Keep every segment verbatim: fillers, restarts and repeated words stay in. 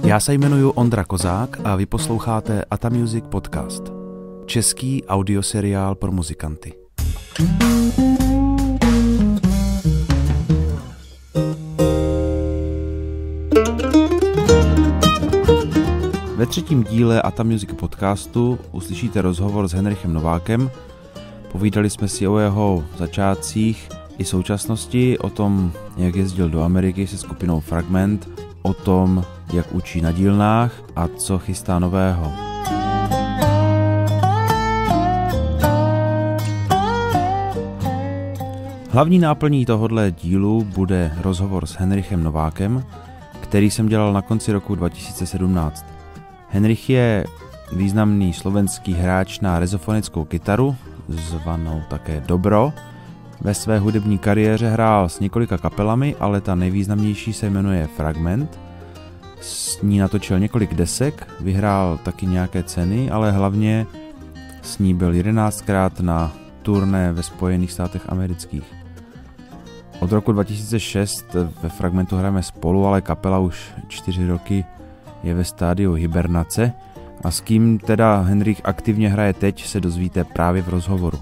Já se jmenuji Ondra Kozák a vy posloucháte Ata Music Podcast. Český audioseriál pro muzikanty. Ve třetím díle Ata Music Podcastu uslyšíte rozhovor s Henrichem Novákem. Povídali jsme si o jeho začátcích i současnosti, o tom, jak jezdil do Ameriky se skupinou Fragment, o tom, jak učí na dílnách a co chystá nového. Hlavní náplní tohohle dílu bude rozhovor s Henrichem Novákem, který jsem dělal na konci roku dva tisíce sedmnáct. Henrich je významný slovenský hráč na rezofonickou kytaru, zvanou také Dobro. Ve své hudební kariéře hrál s několika kapelami, ale ta nejvýznamnější se jmenuje Fragment. S ní natočil několik desek, vyhrál taky nějaké ceny, ale hlavně s ní byl jedenáctkrát na turné ve Spojených státech amerických. Od roku dva tisíce šest ve Fragmentu hrajeme spolu, ale kapela už čtyři roky je ve stádiu hibernace a s kým teda Henrich aktivně hraje teď, se dozvíte právě v rozhovoru.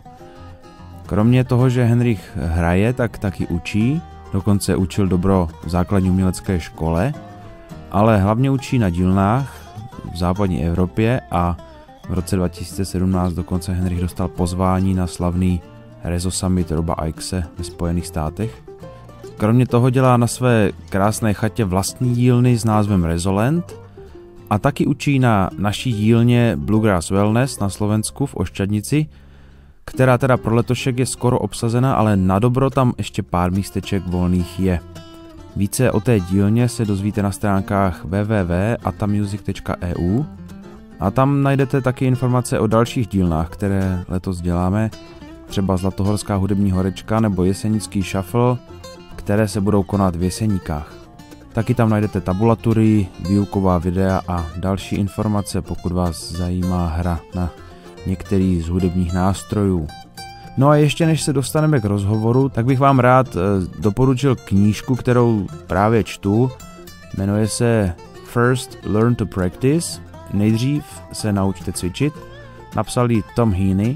Kromě toho, že Henrich hraje, tak taky učí, dokonce učil Dobro v základní umělecké škole, ale hlavně učí na dílnách v západní Evropě a v roce dva tisíce sedmnáct dokonce Henrich dostal pozvání na slavný Rezo Summit Roba Ikese ve Spojených státech. Kromě toho dělá na své krásné chatě vlastní dílny s názvem Rezoland a taky učí na naší dílně Bluegrass Wellness na Slovensku v Oščadnici, která teda pro letošek je skoro obsazena, ale na Dobro tam ještě pár místeček volných je. Více o té dílně se dozvíte na stránkách w w w tečka atamusic tečka e u a tam najdete taky informace o dalších dílnách, které letos děláme, třeba Zlatohorská hudební horečka nebo Jesenický shuffle, které se budou konat v Jeseníkách. Taky tam najdete tabulatury, výuková videa a další informace, pokud vás zajímá hra na některý z hudebních nástrojů. No a ještě než se dostaneme k rozhovoru, tak bych vám rád doporučil knížku, kterou právě čtu. Jmenuje se First Learn to Practice. Nejdřív se naučte cvičit. Napsal ji Tom Heaney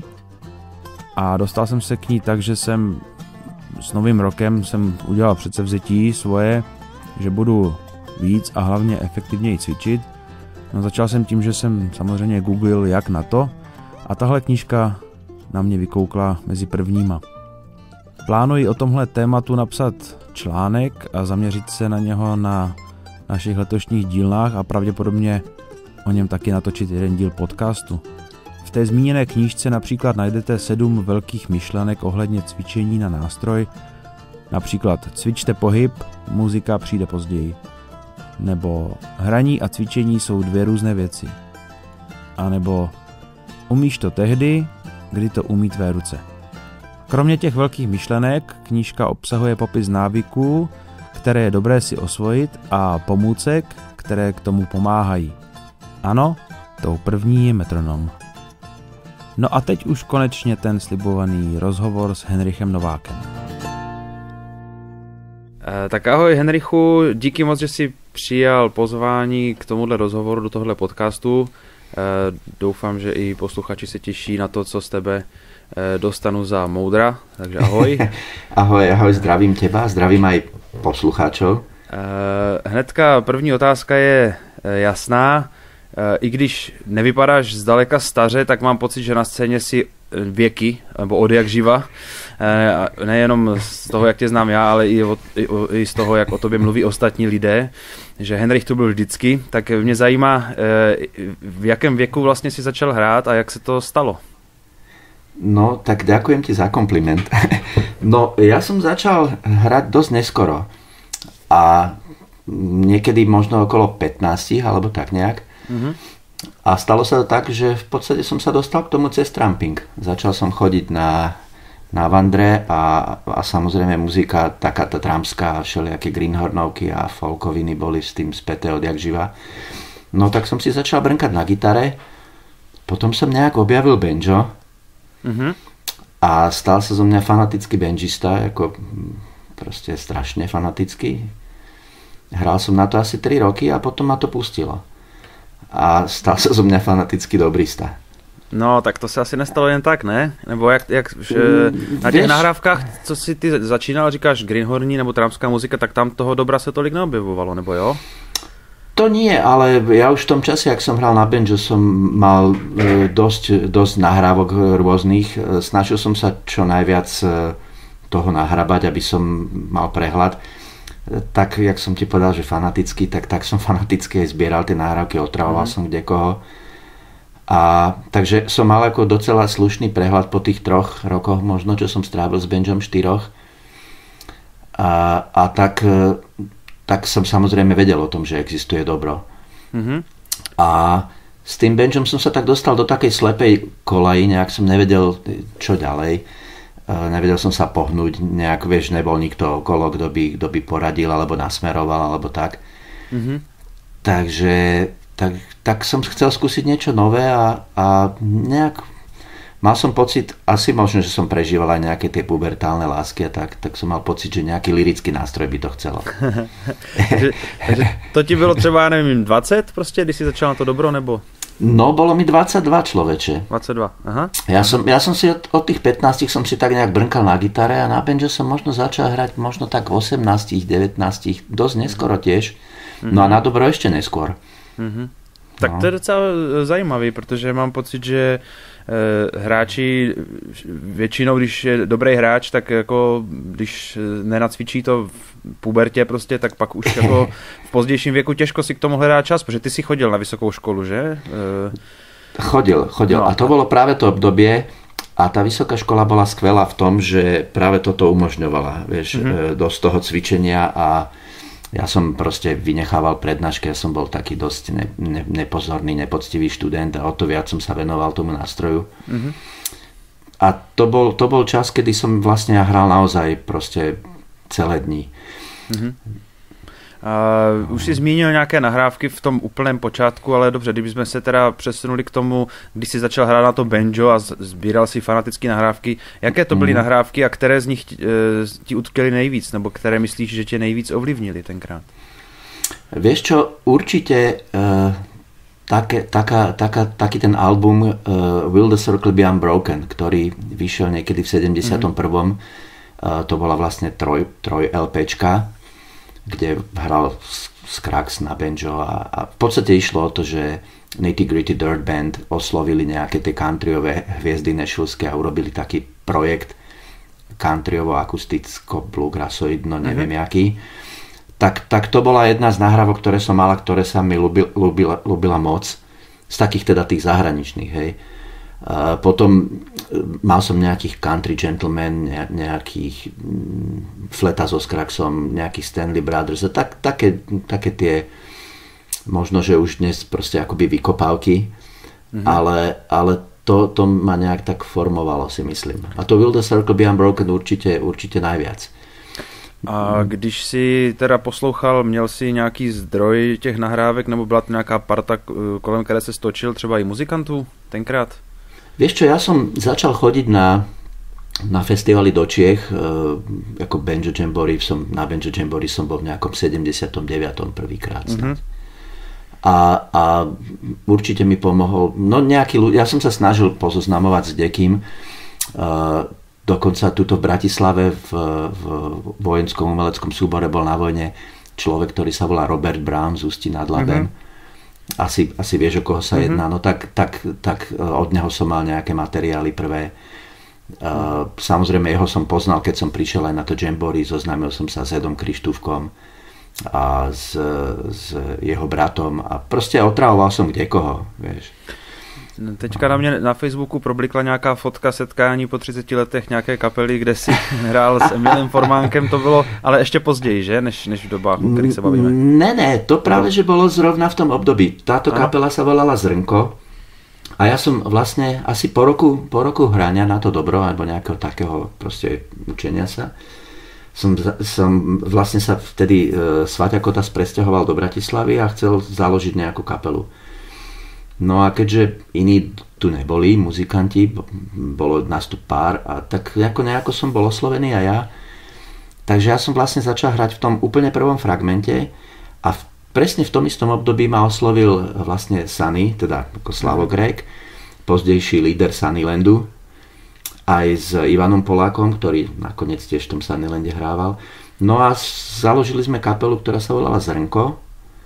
a dostal jsem se k ní tak, že jsem s novým rokem jsem udělal předsevzetí svoje, že budu víc a hlavně efektivněji cvičit. No, začal jsem tím, že jsem samozřejmě googlil jak na to a tahle knížka na mě vykoukla mezi prvníma. Plánuji o tomhle tématu napsat článek a zaměřit se na něho na našich letošních dílnách a pravděpodobně o něm taky natočit jeden díl podcastu. V té zmíněné knížce například najdete sedm velkých myšlenek ohledně cvičení na nástroj, například cvičte pohyb, muzika přijde později. Nebo hraní a cvičení jsou dvě různé věci. A nebo umíš to tehdy, kdy to umí tvé ruce. Kromě těch velkých myšlenek knížka obsahuje popis návyků, které je dobré si osvojit a pomůcek, které k tomu pomáhají. Ano, tou první je metronom. No a teď už konečně ten slibovaný rozhovor s Henrichem Novákem. E, tak ahoj Henrichu, díky moc, že jsi přijal pozvání k tomuhle rozhovoru do tohohle podcastu. E, doufám, že i posluchači se těší na to, co z tebe e, dostanu za moudra, takže ahoj. Ahoj, ahoj, zdravím teba, zdravím aj posluchačov. E, hnedka první otázka je e, jasná. I když nevypadáš zdaleka staře, tak mám pocit, že na scéně si věky, nebo od jak živa. Nejenom z toho, jak tě znám já, ale i, od, i, i z toho, jak o tobě mluví ostatní lidé, že Henrich tu byl vždycky. Tak mě zajímá, v jakém věku vlastně si začal hrát a jak se to stalo? No, tak ďakujem ti za kompliment. No, ja som začal hrať dosť neskoro. A niekedy možno okolo pätnásť, alebo tak nejak. Mm-hmm. A stalo sa to tak, že v podstate som sa dostal k tomu cez tramping. Začal som chodiť na, na vandre a, a samozrejme muzika, taká tá trampská, všelijaké greenhornovky a folkoviny boli s tým späté odjak živa. No tak som si začal brnkať na gitare, potom som nejak objavil banjo mm-hmm. a stal sa zo mňa fanatický banjista, ako proste strašne fanatický. Hral som na to asi tri roky a potom ma to pustilo. A stal sa zo mňa fanatický dobrista. No, tak to se asi nestalo jen tak, ne? Nebo jak, jak že na těch nahrávkách, co si ty začínal, říkáš Greenhorní nebo tramská muzika, tak tam toho dobra se tolik neobjevovalo, nebo jo? To nie, ale ja už v tom čase, ak som hral na banjo, som mal dosť, dosť nahrávok rôznych. Snažil som sa čo najviac toho nahrabať, aby som mal prehľad. Tak, jak som ti povedal, že fanatický, tak, tak som fanaticky aj zbieral tie nahrávky, otravoval mm. som kdekoho. A takže som mal ako docela slušný prehľad po tých troch rokoch, možno, čo som strávil s banjom štyroch. A, a tak, tak som samozrejme vedel o tom, že existuje dobro. Mm-hmm. A s tým banjom som sa tak dostal do takej slepej kolaji, nejak som nevedel, čo ďalej. Nevedel som sa pohnúť, nejak, vieš, nebol nikto okolo, kto by, kto by poradil, alebo nasmeroval, alebo tak. Mm-hmm. Takže tak, tak som chcel skúsiť niečo nové a, a nejak mal som pocit, asi možno, že som prežíval aj nejaké tie pubertálne lásky a tak, tak som mal pocit, že nejaký lyrický nástroj by to chcelo. takže, takže to ti bylo třeba, nevím, dvacet prostě, když si začal na to dobro, nebo... No, bolo mi dvadsaťdva, človeče. dvadsaťdva, aha. Ja som, ja som si od, od tých pätnástich som si tak nejak brnkal na gitare a na banjo som možno začal hrať možno tak v osemnástich, devätnástich, dosť neskoro tiež. No a na dobro ešte neskôr. Mhm. Tak no. To je docela zajímavý, protože mám pocit, že e, hráči většinou, když je dobrý hráč, tak jako když nenacvičí to v pubertě prostě, tak pak už jako v pozdějším věku těžko si k tomu hledá čas, protože ty si chodil na vysokou školu, že? E... Chodil, chodil. No, a to bolo práve to obdobie a tá vysoká škola bola skvelá v tom, že práve toto umožňovala, vieš, mm-hmm. dosť toho cvičenia a ja som proste vynechával prednášky, ja som bol taký dosť ne, ne, nepozorný, nepoctivý študent a o to viac som sa venoval tomu nástroju. Mm-hmm. A to bol, to bol čas, kedy som vlastne hral naozaj proste celé dni. Mm-hmm. Uh, už si zmínil nějaké nahrávky v tom úplném počátku, ale dobře, kdybychom se teda přesunuli k tomu, když si začal hrát na to banjo a sbíral si fanatické nahrávky, jaké to byly mm. nahrávky a které z nich uh, ti utkvěly nejvíc, nebo které myslíš, že tě nejvíc ovlivnili tenkrát? Vieš čo, určite uh, také, taká, taká, taký ten album uh, Will the Circle Be Unbroken, ktorý vyšiel niekedy v sedemdesiatom prvom. Mm. Uh, to bola vlastne troj, troj LPčka, kde hral Skrax na banjo a, a v podstate išlo o to, že Nitty Gritty Dirt Band oslovili nejaké tie countryové hviezdy nešvilské a urobili taký projekt countryovo-akusticko bluegrassoidno, neviem mm-hmm. jaký. Tak, tak to bola jedna z nahrávok, ktoré som mala, ktoré sa mi ľúbil, ľúbila, ľúbila moc. Z takých teda tých zahraničných, hej. Uh, potom mal som nejakých Country Gentlemen, nejakých um, Fleta so Skraxom, nejakých Stanley Brothers a tak, také, také tie možno, že už dnes proste akoby vykopávky, mm-hmm. ale, ale to, to ma nejak tak formovalo, si myslím. A to Will the Circle Be Unbroken určite, určite najviac. A když si teda poslouchal, měl si nějaký zdroj těch nahrávek, nebo byla to nějaká parta, kolem které se stočil, třeba i muzikantů tenkrát? Vieš čo, ja som začal chodiť na, na festivaly do Čiech, e, ako Banjo Jamboree, som, na Banjo Jamboree som bol v nejakom sedemdesiatom deviatom prvýkrát. Mm-hmm. A, a určite mi pomohol, no nejaký ľudia, ja som sa snažil pozoznamovať s dekým, e, dokonca tuto v Bratislave v, v vojenskom umeleckom súbore bol na vojne človek, ktorý sa volá Robert Brown z Ústí nad Labem. Mm-hmm. Asi, asi vieš, o koho sa mm-hmm. jedná, no tak, tak, tak od neho som mal nejaké materiály prvé. Uh, samozrejme, jeho som poznal, keď som prišiel aj na to Jamboree, zoznámil som sa s Edom Krištúfkom a s, s jeho bratom a proste otravoval som kdekoho, vieš. Teďka na mě na Facebooku problikla nějaká fotka setkání po třiceti letech nějaké kapely, kde si hrál s Emilem Formánkem, to bylo ale ještě později, že? Než, než v dobách, o kterých se bavíme. Ne, ne, to práve, že bolo zrovna v tom období. Táto ano. Kapela sa volala Zrnko a ja som vlastne asi po roku, po roku hrania na to dobro, alebo nejakého takého proste učenia sa, som, som vlastne sa vtedy e, Svaťa Kotas presťahoval do Bratislavy a chcel založiť nejakú kapelu. No a keďže iní tu neboli, muzikanti, bolo nás tu pár a tak nejako, nejako som bol oslovený a ja. Takže ja som vlastne začal hrať v tom úplne prvom fragmente A v, presne v tom istom období ma oslovil vlastne Sunny, teda ako Slavo Grék, pozdejší líder Sunnylandu, aj s Ivanom Polákom, ktorý nakoniec tiež v tom Sunnylande hrával. No a založili sme kapelu, ktorá sa volala Zrnko.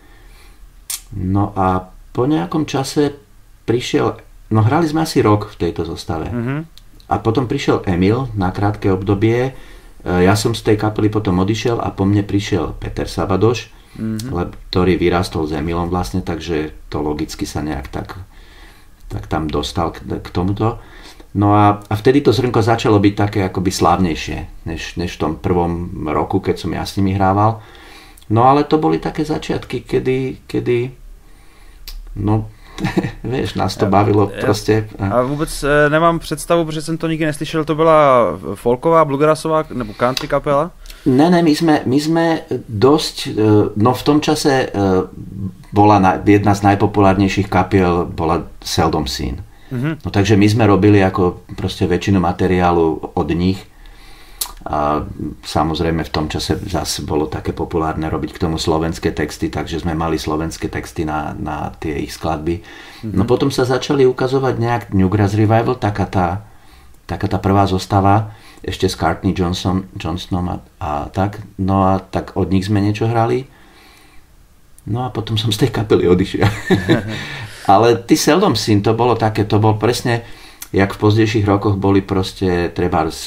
No a po nejakom čase prišiel, no hrali sme asi rok v tejto zostave. Mm-hmm. A potom prišiel Emil na krátke obdobie. Ja som z tej kapely potom odišiel a po mne prišiel Peter Sabadoš, mm-hmm. ktorý vyrástol s Emilom vlastne, takže to logicky sa nejak tak, tak tam dostal k, k tomuto. No a, a vtedy to Zrnko začalo byť také akoby slávnejšie, než, než v tom prvom roku, keď som ja s nimi hrával. No ale to boli také začiatky, kedy, kedy no, vieš, nás to bavilo proste. A vůbec nemám představu, protože jsem to nikdy neslyšel, to byla folková, bluegrassová nebo country kapela? Ne, ne, my sme, my sme dosť, no v tom čase bola na, jedna z najpopulárnejších kapiel bola Seldom Scene. Mm-hmm. No takže my sme robili ako proste väčšinu materiálu od nich a samozrejme v tom čase zase bolo také populárne robiť k tomu slovenské texty, takže sme mali slovenské texty na, na tie ich skladby. Mm-hmm. No potom sa začali ukazovať nejak Newgrass Revival, taká tá, taká tá prvá zostava ešte s Courtney Johnson, Johnsonom a, a tak. No a tak od nich sme niečo hrali. No a potom som z tej kapely odišiel. Ale ty Seldom Scene, to bolo také, to bol presne, jak v pozdejších rokoch boli proste trebárs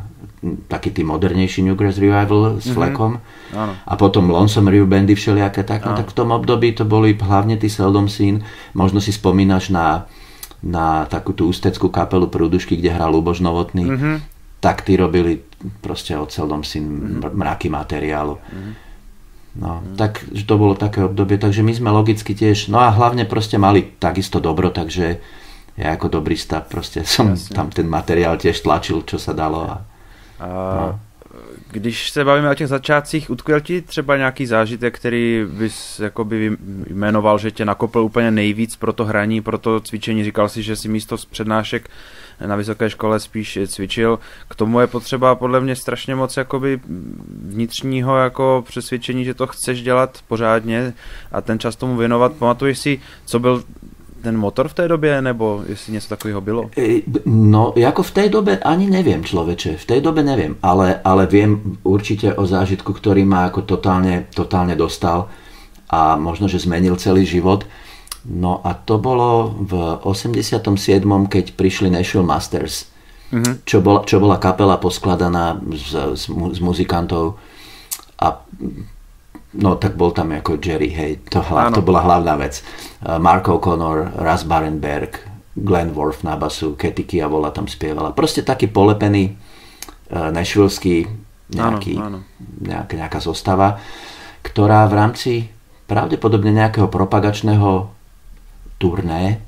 taký tí modernejší Newgrass Revival s Fleckom mm-hmm. a potom Lonesome River Bandy všelijaké tak, no, tak v tom období to boli hlavne tí Seldom Scene. Možno si spomínaš na, na takú tú ústeckú kapelu Prúdušky, kde hral Luboš Novotný, mm-hmm. tak tí robili proste od Seldom Scene mm-hmm. mraky materiálu. Mm-hmm. No, mm. tak to bolo také obdobie, takže my sme logicky tiež, no a hlavne proste mali takisto dobro, takže ja ako dobrý stav proste som Jasne. Tam ten materiál tiež tlačil, čo sa dalo. A, a no. Když se bavíme o těch začátcích, utkvěl ti třeba nějaký zážitek, který bys jakoby jmenoval, že tě nakopl úplně nejvíc pro to hraní, pro to cvičení? Říkal si, že si místo z přednášek na vysoké škole spíš cvičil. K tomu je potřeba podle mě strašně moc jakoby vnitřního jako přesvědčení, že to chceš dělat pořádně a ten čas tomu věnovat. Pamatuješ si, co byl ten motor v té době, nebo jestli něco takového bylo? No, ako v tej dobe ani neviem, človeče. V tej dobe neviem, ale, ale viem určite o zážitku, ktorý ma ako totálne, totálne dostal a možno, že zmenil celý život. No a to bolo v osemdesiatom siedmom, keď prišli Nashville Masters, mm-hmm. čo, bola, čo bola kapela poskladaná z, z, z muzikantov a no tak bol tam ako Jerry, hej, to, to bola hlavná vec. Mark O'Connor, Russ Barenberg, Glenn Worf na basu, Katy Kiavola tam spievala. Proste taký polepený uh, nashvilleský nejaký, áno, áno. Nejaká, nejaká zostava, ktorá v rámci pravdepodobne nejakého propagačného turné,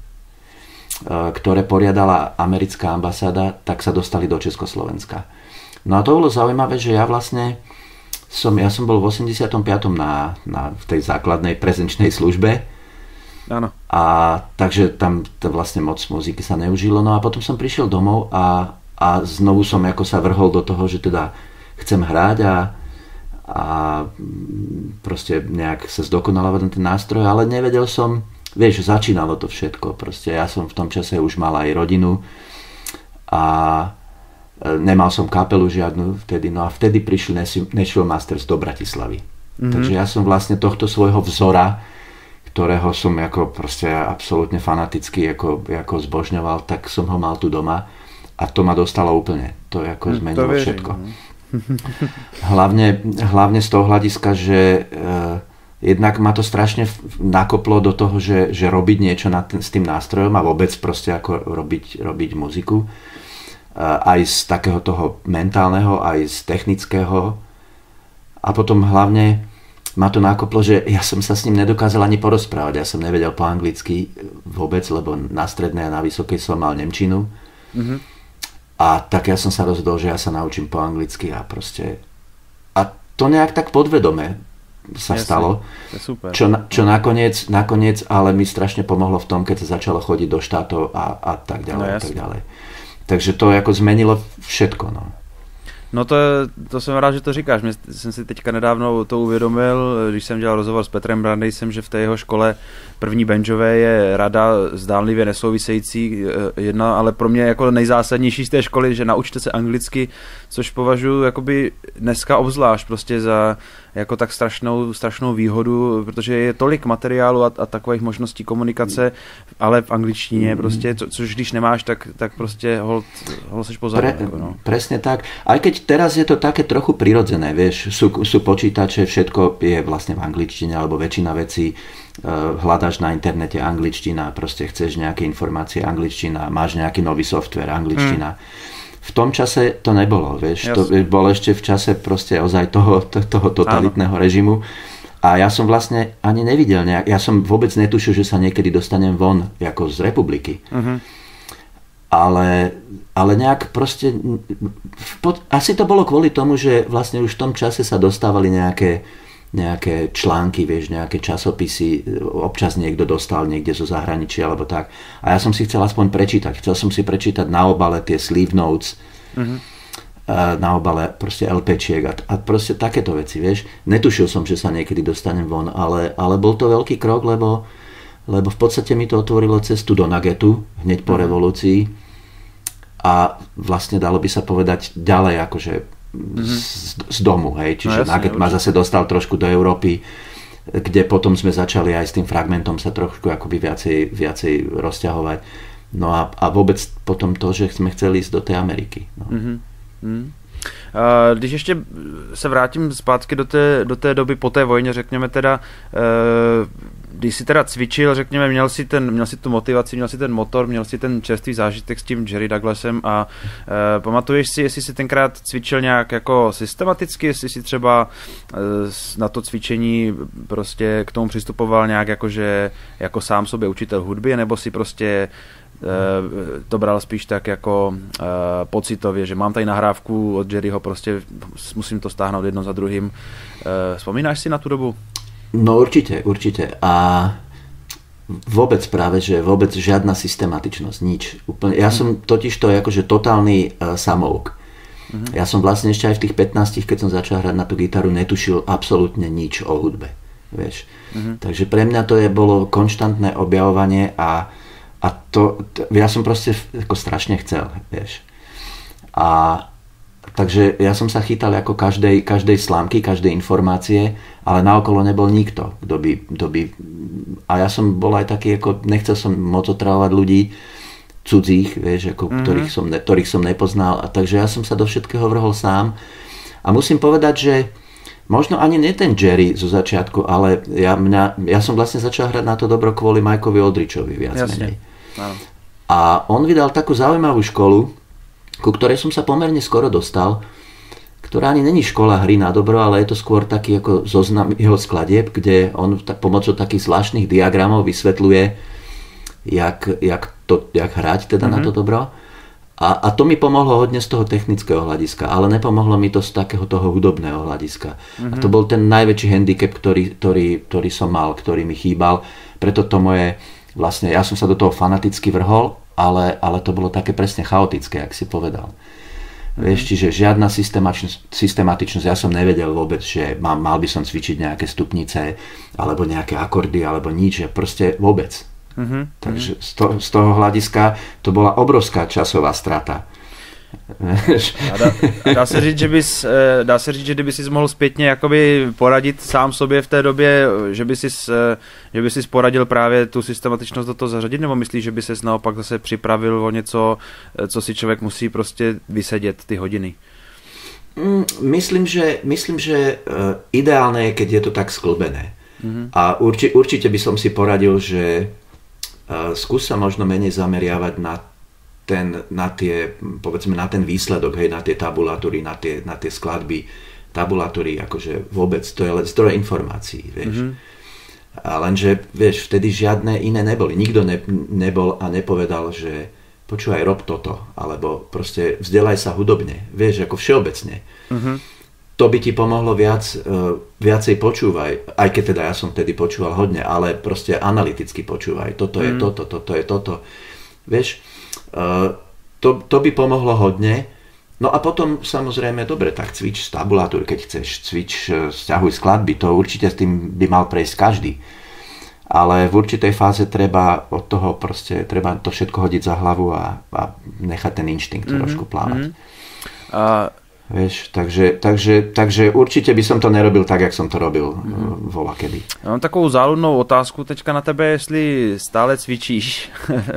uh, ktoré poriadala americká ambasáda, tak sa dostali do Československa. No a to bolo zaujímavé, že ja vlastne Som, ja som bol v osemdesiatom piatom na, na v tej základnej prezenčnej službe. Áno. A takže tam to vlastne moc muziky sa neužilo. No a potom som prišiel domov a, a znovu som ako sa vrhol do toho, že teda chcem hrať a, a proste nejak sa zdokonalovať ten nástroj, ale nevedel som, vieš, začínalo to všetko. Proste ja som v tom čase už mal aj rodinu a nemal som kapelu žiadnu vtedy, no a vtedy prišli Nashville Masters do Bratislavy. Mm-hmm. Takže ja som vlastne tohto svojho vzora, ktorého som ako proste absolútne fanaticky ako, ako zbožňoval, tak som ho mal tu doma a to ma dostalo úplne. To ako zmenilo to všetko. hlavne, hlavne z toho hľadiska, že uh, jednak ma to strašne nakoplo do toho, že, že robiť niečo na ten, s tým nástrojom a vôbec proste ako robiť, robiť muziku. Aj z takého toho mentálneho, aj z technického. A potom hlavne ma to nakoplo, že ja som sa s ním nedokázal ani porozprávať. Ja som nevedel po anglicky vôbec, lebo na strednej a na vysokej som mal nemčinu. Mm-hmm. A tak ja som sa rozhodol, že ja sa naučím po anglicky a proste... A to nejak tak podvedome sa Jasne, stalo. Super. Čo, čo nakoniec, nakoniec ale mi strašne pomohlo v tom, keď sa začalo chodiť do štátov a, a tak ďalej. No, a tak ďalej. Takže to ako zmenilo všetko. No. No to, to jsem rád, že to říkáš. Mě jsem si teďka nedávno to uvědomil, když jsem dělal rozhovor s Petrem Brandejsem, že v té jeho škole první benžové je rada zdánlivě nesouvisející jedna, ale pro mě jako nejzásadnější z té školy, že naučte se anglicky, což považuji jakoby dneska obzvlášť prostě za jako tak strašnou, strašnou výhodu, protože je tolik materiálu a, a takových možností komunikace, ale v angličtině prostě, co, což když nemáš, tak, tak prostě hol, hol seš pozadu. Pre, no. Presne tak. Aj keď teraz je to také trochu prirodzené, vieš, sú, sú počítače, všetko je vlastne v angličtine, alebo väčšina vecí uh, hľadaš na internete angličtina, proste chceš nejaké informácie angličtina, máš nejaký nový software angličtina. Hmm. V tom čase to nebolo, vieš, to bolo ešte v čase proste ozaj toho, toho totalitného Áno. režimu a ja som vlastne ani nevidel nejak, ja som vôbec netušil, že sa niekedy dostanem von ako z republiky. Uh-huh. Ale, ale nejak proste pod, asi to bolo kvôli tomu, že vlastne už v tom čase sa dostávali nejaké nejaké články, vieš, nejaké časopisy, občas niekto dostal niekde zo zahraničia alebo tak. A ja som si chcel aspoň prečítať. Chcel som si prečítať na obale tie sleeve notes, uh-huh. na obale proste LPčiek a, a proste takéto veci, vieš. Netušil som, že sa niekedy dostanem von, ale, ale bol to veľký krok, lebo, lebo v podstate mi to otvorilo cestu do Nagetu hneď po uh-huh. revolúcii a vlastne dalo by sa povedať ďalej, akože Z, z domu, hej, čiže no, Nugget ma zase dostal trošku do Európy, kde potom sme začali aj s tým fragmentom sa trošku akoby viacej, viacej rozťahovať. No a, a vôbec potom to, že sme chceli ísť do tej Ameriky. No. Mm-hmm. Mm. Uh, když ještě se vrátím zpátky do té, do té doby po té vojně, řekněme teda, uh, když si teda cvičil, řekněme, měl si, ten, měl si tu motivaci, měl si ten motor, měl si ten čerstvý zážitek s tím Jerry Douglasem a uh, pamatuješ si, jestli si tenkrát cvičil nějak jako systematicky, jestli si třeba uh, na to cvičení prostě k tomu přistupoval nějak jako, že jako sám sobě učitel hudby, nebo si prostě to bral spíš tak jako uh, pocitově, že mám tady nahrávku od Jerryho, prostě musím to stáhnout jedno za druhým. Uh, vzpomínáš si na tu dobu? No určite, určite. A vôbec práve, že vôbec žiadna systematičnosť, nič. Úplne. Ja som totiž to akože totálny uh, samouk. Uh-huh. Ja som vlastne ešte aj v tých pätnástich, keď som začal hrať na tú gitaru, netušil absolútne nič o hudbe. Vieš. Uh-huh. Takže pre mňa to je bolo konštantné objavovanie a A to, to, ja som proste ako strašne chcel, vieš. A takže ja som sa chytal ako každej, každej slámky, každej informácie, ale naokolo nebol nikto, kto by, kto by... A ja som bol aj taký, ako nechcel som moc otravovať ľudí cudzích, vieš, ako, mm-hmm. ktorých, som, ktorých som nepoznal. A takže ja som sa do všetkého vrhol sám. A musím povedať, že možno ani nie ten Jerry zo začiatku, ale ja, mňa, ja som vlastne začal hrať na to dobro kvôli Mikeovi Aldrichovi viac Jasne. menej. Áno. A on vydal takú zaujímavú školu, ku ktorej som sa pomerne skoro dostal, ktorá ani není škola hry na dobro, ale je to skôr taký ako zoznam jeho skladieb, kde on tak, pomocou takých zvláštnych diagramov vysvetľuje, jak, jak, to, jak hrať teda mm-hmm. na to dobro. A, a to mi pomohlo hodne z toho technického hľadiska, ale nepomohlo mi to z takého toho hudobného hľadiska. Mm-hmm. A to bol ten najväčší handicap, ktorý, ktorý, ktorý som mal, ktorý mi chýbal. Preto to moje, vlastne ja som sa do toho fanaticky vrhol, ale, ale to bolo také presne chaotické, jak si povedal. Mm-hmm. Vieš, čiže žiadna systematičnosť, systematičnosť, ja som nevedel vôbec, že mal, mal by som cvičiť nejaké stupnice, alebo nejaké akordy, alebo nič, proste vôbec. Mm-hmm. Takže z, to, z toho hľadiska to bola obrovská časová strata. A dá, dá se říct, že bys, dá se říct, že kdyby jsi mohl zpětně jakoby poradit sám sobě v té době, že by jsi, že by jsi poradil právě tu systematičnost do toho zařadit, nebo myslíš, že by ses naopak zase připravil o něco, co si člověk musí prostě vysedět ty hodiny? Myslím, že, myslím, že ideálne je, keď je to tak sklbené. Mm-hmm. A urči, určite by som si poradil, že skús sa možno menej zameriavať na ten, na tie, povedzme, na ten výsledok, hej, na tie tabulatúry, na tie, na tie skladby, tabulatúry, akože vôbec, to je len zdroj informácií, vieš. Mm-hmm. A lenže, vieš, vtedy žiadne iné neboli. Nikto ne, nebol a nepovedal, že počúvaj, rob toto, alebo proste vzdelaj sa hudobne, vieš, ako všeobecne. Mm-hmm. To by ti pomohlo viac, viacej počúvaj, aj keď teda ja som vtedy počúval hodne, ale proste analyticky počúvaj. Toto je mm. toto, toto je toto. Vieš, to, to by pomohlo hodne No a potom samozrejme, dobre, tak cvič z tabulatúry, keď chceš, cvič, sťahuj skladby, to určite s tým by mal prejsť každý. Ale v určitej fáze treba od toho proste, treba to všetko hodiť za hlavu a, a nechať ten inštinkt mm-hmm. trošku plávať. Mm-hmm. A... Vieš, takže, takže, takže určite by som to nerobil tak, jak som to robil mm-hmm. volakedy. Já mám takovou záludnou otázku teďka na tebe, jestli stále cvičíš.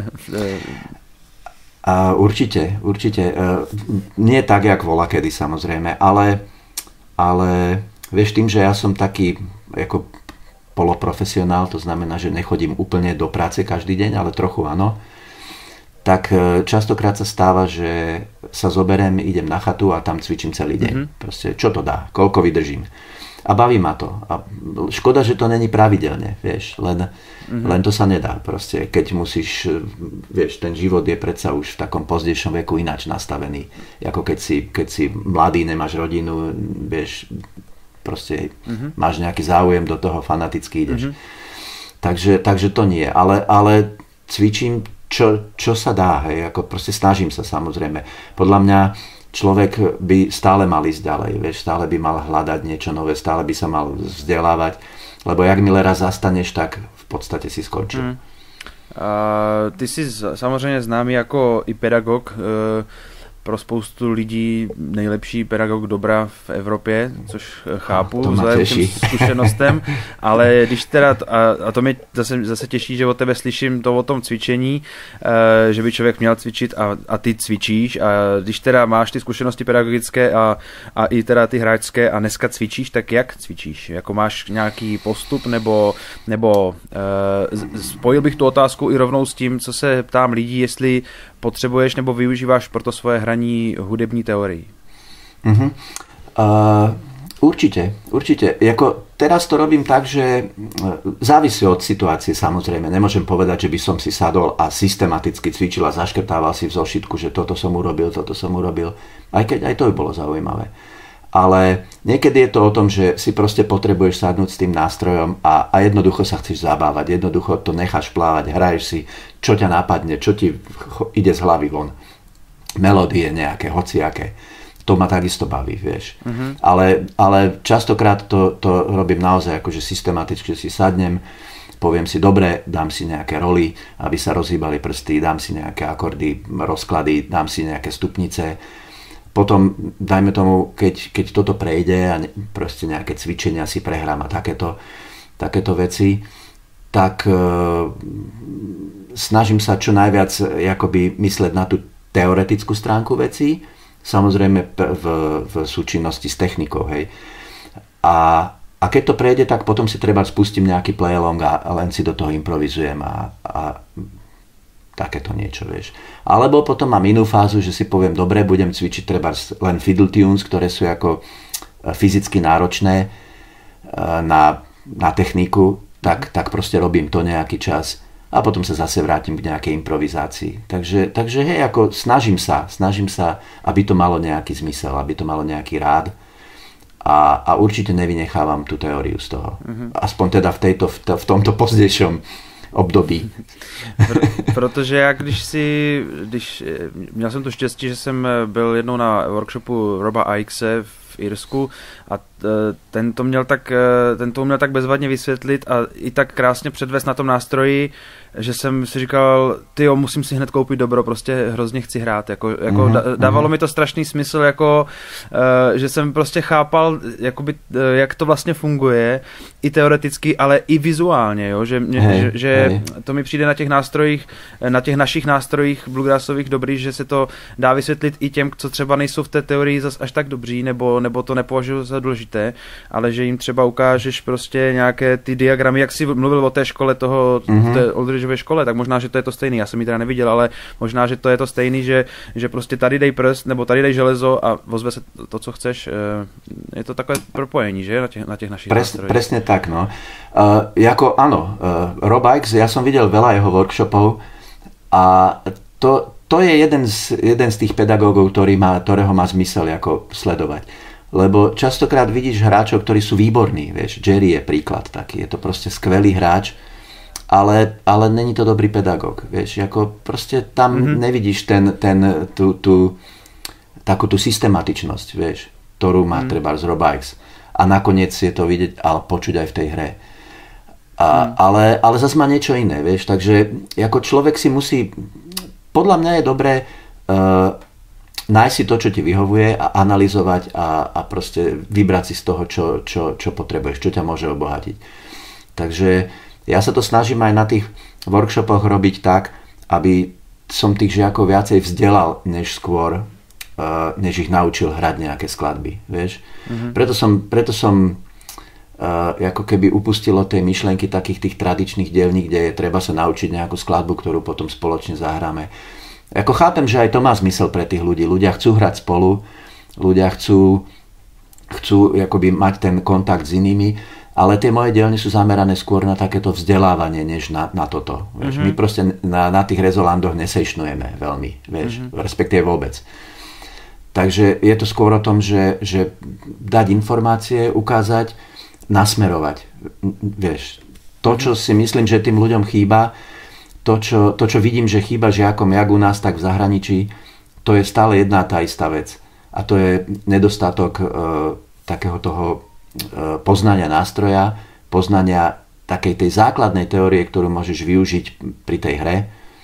A určite, určite. Nie tak, jak volakedy samozrejme, ale, ale vieš, tým, že ja som taký ako poloprofesionál, to znamená, že nechodím úplne do práce každý deň, ale trochu áno, tak častokrát sa stáva, že sa zoberiem, idem na chatu a tam cvičím celý deň. Mm-hmm. Proste, čo to dá, koľko vydržím. A baví ma to. A škoda, že to není pravidelne, vieš, len, mm-hmm. len to sa nedá. Proste, keď musíš, vieš, ten život je predsa už v takom pozdejšom veku ináč nastavený. Ako keď si, keď si mladý, nemáš rodinu, vieš, proste mm-hmm. máš nejaký záujem, do toho fanaticky ideš. Mm-hmm. Takže, takže to nie. Ale, ale cvičím, čo, čo sa dá, hej, ako proste snažím sa samozrejme. Podľa mňa človek by stále mal ísť ďalej, vieš, stále by mal hľadať niečo nové, stále by sa mal vzdelávať, lebo jakmile raz zastaneš, tak v podstate si skončil. Mm. Uh, ty jsi samozřejmě známý jako i pedagog, uh, pro spoustu lidí nejlepší pedagog dobra v Evropě, což chápu vzhledem k těm zkušenostem, ale když teda, a, a to mě zase, zase těší, že od tebe slyším to o tom cvičení, e, že by člověk měl cvičit a, a ty cvičíš a když teda máš ty zkušenosti pedagogické a, a i teda ty hráčské a dneska cvičíš, tak jak cvičíš? Jako máš nějaký postup nebo, nebo e, spojil bych tu otázku i rovnou s tím, co se ptám lidí, jestli potřebuješ nebo využíváš pro to svoje hraní hudební teórii? Uh-huh. Uh, určite, určite. Jako, teraz to robím tak, že závisí od situácie samozrejme. Nemôžem povedať, že by som si sadol a systematicky cvičil a zaškrtával si v zošitku, že toto som urobil, toto som urobil. Aj keď aj to by bolo zaujímavé. Ale niekedy je to o tom, že si proste potrebuješ sadnúť s tým nástrojom a, a jednoducho sa chceš zabávať, jednoducho to necháš plávať, hraješ si, čo ťa napadne, čo ti ide z hlavy von. Melódie nejaké, hociaké. To ma takisto baví, vieš. Uh-huh. Ale, ale častokrát to, to robím naozaj akože systematicky, si sadnem, poviem si, dobre, dám si nejaké roly, aby sa rozhýbali prsty, dám si nejaké akordy, rozklady, dám si nejaké stupnice. Potom, dajme tomu, keď, keď toto prejde a ne, proste nejaké cvičenia si prehrám a takéto, takéto veci, tak e, snažím sa čo najviac jakoby mysleť na tú teoretickú stránku vecí, samozrejme v, v súčinnosti s technikou, hej. A, a keď to prejde, tak potom si treba spustím nejaký play-along a, a len si do toho improvizujem a, a takéto niečo, vieš. Alebo potom mám inú fázu, že si poviem, dobre, budem cvičiť treba len fiddle tunes, ktoré sú ako fyzicky náročné na, na techniku, tak, tak proste robím to nejaký čas a potom sa zase vrátim k nejakej improvizácii. Takže, takže hej, ako snažím sa, snažím sa, aby to malo nejaký zmysel, aby to malo nejaký rád a, a určite nevynechávam tú teóriu z toho. Mm-hmm. Aspoň teda v, tejto, v, to, v tomto pozdejšom období. Protože já když si, když, měl jsem to štěstí, že jsem byl jednou na workshopu Roba Ickese v Irsku a ten to měl tak, ten to měl tak bezvadně vysvětlit a i tak krásně předvést na tom nástroji, že jsem si říkal, tyjo, musím si hned koupit dobro, prostě hrozně chci hrát. Jako, jako mm-hmm. Dávalo mi to strašný smysl, jako, že jsem prostě chápal, jakoby, jak to vlastně funguje, i teoreticky, ale i vizuálně, jo? Že, mě, hey, že, že hey. To mi přijde na těch nástrojích, na těch našich nástrojích bluegrassových dobrý, že se to dá vysvětlit i těm, co třeba nejsou v té teorii zas až tak dobří, nebo, nebo to nepovažuji za důležité, ale že jim třeba ukážeš prostě nějaké ty diagramy, jak jsi mluvil o té škole toho, mm-hmm. té Oldridgeově škole, tak možná, že to je to stejný, já jsem ji teda neviděl, ale možná, že to je to stejný, že, že prostě tady dej prst, nebo tady dej železo a ozve se to, co chceš. Je to takové propojení, že, na těch, na těch našich Pres, nástrojích. Presne tak, no. Uh, jako áno, uh, Rob Ickes, ja som videl veľa jeho workshopov a to, to je jeden z, jeden z tých pedagógov, ktorý má, ktorého má zmysel ako sledovať. Lebo častokrát vidíš hráčov, ktorí sú výborní, vieš, Jerry je príklad taký, je to proste skvelý hráč, ale, ale není to dobrý pedagóg, vieš, ako proste tam mm-hmm. nevidíš ten, ten, tú, tú, takú tú systematičnosť, vieš, ktorú má mm. treba z Robikes. A nakoniec je to vidieť a počuť aj v tej hre. A, mm. ale, ale zase má niečo iné, vieš, takže ako človek si musí, podľa mňa je dobré uh, nájsť si to, čo ti vyhovuje a analyzovať a, a proste vybrať si z toho, čo, čo, čo potrebuješ, čo ťa môže obohatiť. Takže ja sa to snažím aj na tých workshopoch robiť tak, aby som tých žiakov viacej vzdelal, než skôr, uh, než ich naučil hrať nejaké skladby, vieš. Mm-hmm. Preto som, preto som uh, ako keby upustil od tej myšlenky takých tých tradičných dielní, kde je treba sa naučiť nejakú skladbu, ktorú potom spoločne zahráme. Ako chápem, že aj to má zmysel pre tých ľudí. Ľudia chcú hrať spolu, ľudia chcú, chcú akoby mať ten kontakt s inými, ale tie moje dielne sú zamerané skôr na takéto vzdelávanie, než na, na toto. Vieš. Mm-hmm. My proste na, na tých rezolandoch nesejšnujeme veľmi, vieš, mm-hmm. respektíve vôbec. Takže je to skôr o tom, že, že dať informácie, ukázať, nasmerovať. Vieš, to, čo si myslím, že tým ľuďom chýba, To čo, to, čo vidím, že chýba žiakom jak u nás, tak v zahraničí, to je stále jedna tá istá vec. A to je nedostatok e, takého toho e, poznania nástroja, poznania takej tej základnej teórie, ktorú môžeš využiť pri tej hre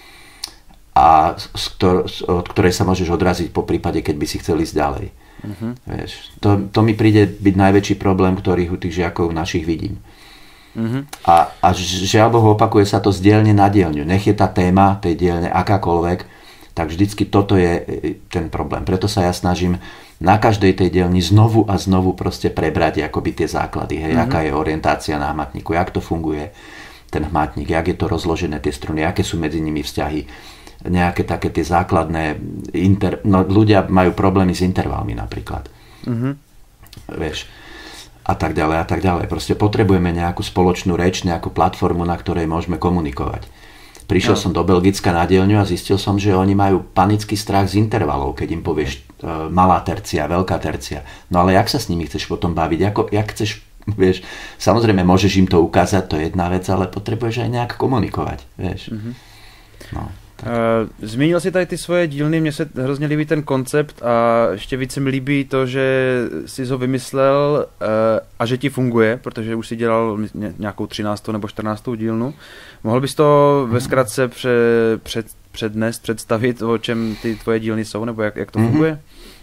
a z ktor- od ktorej sa môžeš odraziť po prípade, keď by si chcel ísť ďalej. Uh-huh. Vieš, to, to mi príde byť najväčší problém, ktorý u tých žiakov našich vidím. Uh-huh. A, a žiaľ Bohu, opakuje sa to z dielne na dielňu. Nech je tá téma tej dielne akákoľvek, tak vždycky toto je ten problém. Preto sa ja snažím na každej tej dielni znovu a znovu proste prebrať akoby tie základy. Hej, uh-huh. Aká je orientácia na hmatníku, jak to funguje ten hmatník, jak je to rozložené tie struny, aké sú medzi nimi vzťahy, nejaké také tie základné inter... no, ľudia majú problémy s intervalmi napríklad. Uh-huh. Vieš, a tak ďalej a tak ďalej. Proste potrebujeme nejakú spoločnú reč, nejakú platformu, na ktorej môžeme komunikovať. Prišiel no. som do Belgicka na dielňu a zistil som, že oni majú panický strach z intervalov, keď im povieš uh, malá tercia, veľká tercia. No ale jak sa s nimi chceš potom baviť? Ako, jak chceš, vieš, samozrejme môžeš im to ukázať, to je jedna vec, ale potrebuješ aj nejak komunikovať, vieš. Mm-hmm. No. Uh, zmínil si tady ty svoje dílny, mně se hrozně líbí ten koncept a ještě víc se mi líbí to, že jsi ho vymyslel uh, a že ti funguje, protože už si dělal nějakou třináctou nebo čtrnáctou dílnu. Mohl bys to ve zkratce pře, před, přednést, představit, o čem ty tvoje dílny jsou, nebo jak, jak to funguje?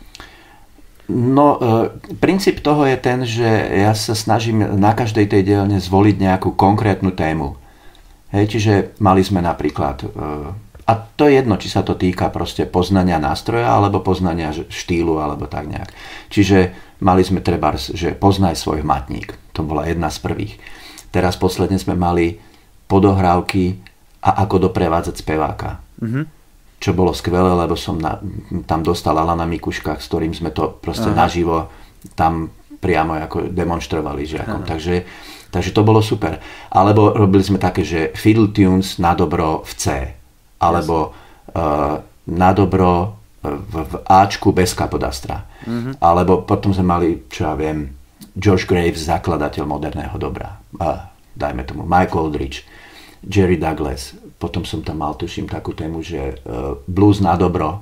No, uh, princíp toho je ten, že ja sa snažím na každej tej dielne zvoliť nejakú konkrétnu tému. Hej, čiže mali sme napríklad... Uh, A to je jedno, či sa to týka proste poznania nástroja, alebo poznania štýlu, alebo tak nejak. Čiže mali sme trebárs, že poznaj svoj hmatník. To bola jedna z prvých. Teraz posledne sme mali podohrávky a ako doprevádzať speváka. Mm-hmm. Čo bolo skvelé, lebo som na, tam dostal Alana Mikuška, s ktorým sme to proste Aha. naživo tam priamo ako demonštrovali žiakom. Takže, takže to bolo super. Alebo robili sme také, že fiddle tunes na dobro v C. Alebo uh, na dobro v, v Ačku bez kapodastra. Mm-hmm. Alebo potom sme mali, čo ja viem, Josh Graves, zakladateľ moderného dobra. Uh, dajme tomu Mike Aldridge, Jerry Douglas. Potom som tam mal, tuším, takú tému, že uh, blues na dobro.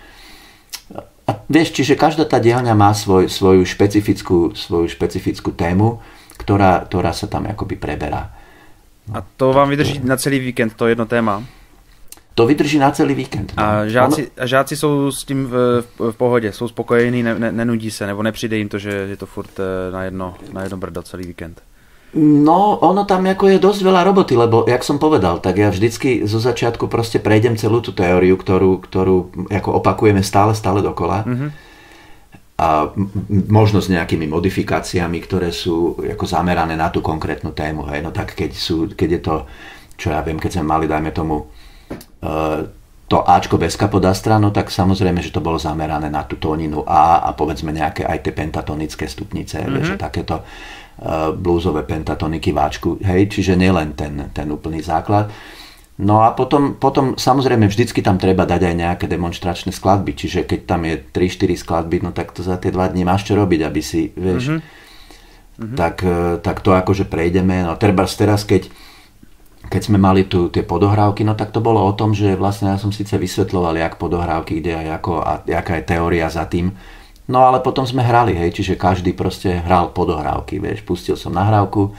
A vieš, čiže každá tá dielňa má svoj, svoju, špecifickú, svoju špecifickú tému, ktorá, ktorá sa tam akoby preberá. No, a to vám vydrží to... na celý víkend, to jedno téma? To vydrží na celý víkend. No. A žáci, ono... žáci jsou s tím v, v, v pohodě, jsou spokojení, ne, ne, nenudí se, nebo nepřijde jim to, že je to furt na jedno, na jedno brdo celý víkend? No, ono tam ako je dosť veľa roboty, lebo, jak som povedal, tak ja vždycky zo začiatku proste prejdem celú tú teóriu, ktorú, ktorú ako opakujeme stále, stále dokola. Mm-hmm. A možno s nejakými modifikáciami, ktoré sú ako zamerané na tú konkrétnu tému. Hej. No tak keď, sú, keď je to, čo ja viem, keď sme mali, dajme tomu, to Ačko bez kapodastra, no tak samozrejme, že to bolo zamerané na tú tóninu A a povedzme nejaké aj tie pentatonické stupnice, mm-hmm. vieš, takéto uh, bluesové pentatoniky v Ačku, hej, čiže nielen ten, ten úplný základ. No a potom, potom samozrejme vždycky tam treba dať aj nejaké demonstračné skladby, čiže keď tam je tri štyri skladby, no tak to za tie dva dní máš čo robiť, aby si, vieš, mm-hmm. tak, tak to akože prejdeme, no treba teraz, keď keď sme mali tu tie podohrávky, no tak to bolo o tom, že vlastne ja som síce vysvetľoval, jak podohrávky, kde a, ako, a jaká je teória za tým. No ale potom sme hrali, hej, čiže každý proste hral podohrávky, vieš, pustil som nahrávku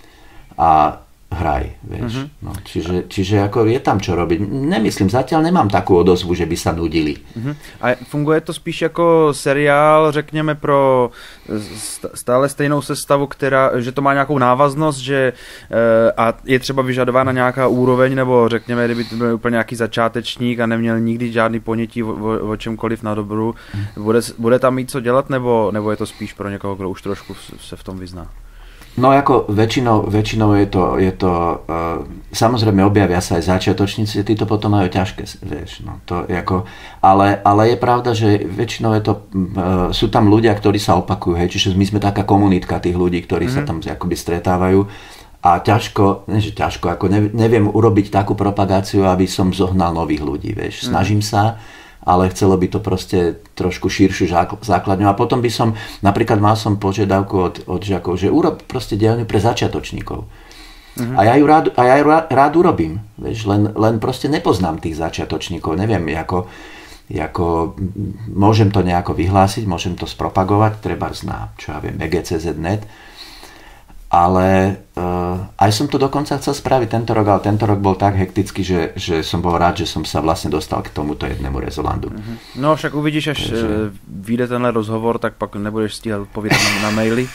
a hraj, vieš. Uh-huh. No, čiže, čiže ako je tam čo robiť. Nemyslím, zatiaľ nemám takú odozvu, že by sa nudili. Uh-huh. A funguje to spíš jako seriál, řekněme, pro stále stejnou sestavu, která, že to má nějakou návaznost, že a je třeba vyžadována nějaká úroveň, nebo řekněme, kdyby to byl úplně nějaký začátečník a neměl nikdy žádný ponětí o, o, o čemkoliv na dobru, uh-huh. bude, bude tam mít co dělat, nebo, nebo je to spíš pro někoho, kdo už trošku se v tom vyzná? No ako väčšinou, väčšinou je to, je to uh, samozrejme objavia sa aj začiatočníci, tí to potom majú ťažké, vieš, no to je ako, ale, ale je pravda, že väčšinou je to, uh, sú tam ľudia, ktorí sa opakujú, hej, čiže my sme taká komunitka tých ľudí, ktorí mm-hmm. sa tam akoby stretávajú a ťažko, ne, že ťažko, ako neviem urobiť takú propagáciu, aby som zohnal nových ľudí, vieš, snažím mm-hmm. sa, ale chcelo by to proste trošku širšiu základňu. A potom by som, napríklad mal som požiadavku od, od žiakov, že urob proste dielňu pre začiatočníkov. Uh-huh. A ja ju rád, a ja ju rád, rád urobím. Vieš, len, len proste nepoznám tých začiatočníkov. Neviem, ako, ako, môžem to nejako vyhlásiť, môžem to spropagovať, treba na, čo ja viem, e gé cé zet bodka net. Ale uh, aj som to dokonca chcel spraviť tento rok, ale tento rok bol tak hektický, že, že som bol rád, že som sa vlastne dostal k tomuto jednému rezolandu. No však uvidíš, až Takže... vyjde tenhle rozhovor, tak pak nebudeš stíhat odpovědět na, na maily.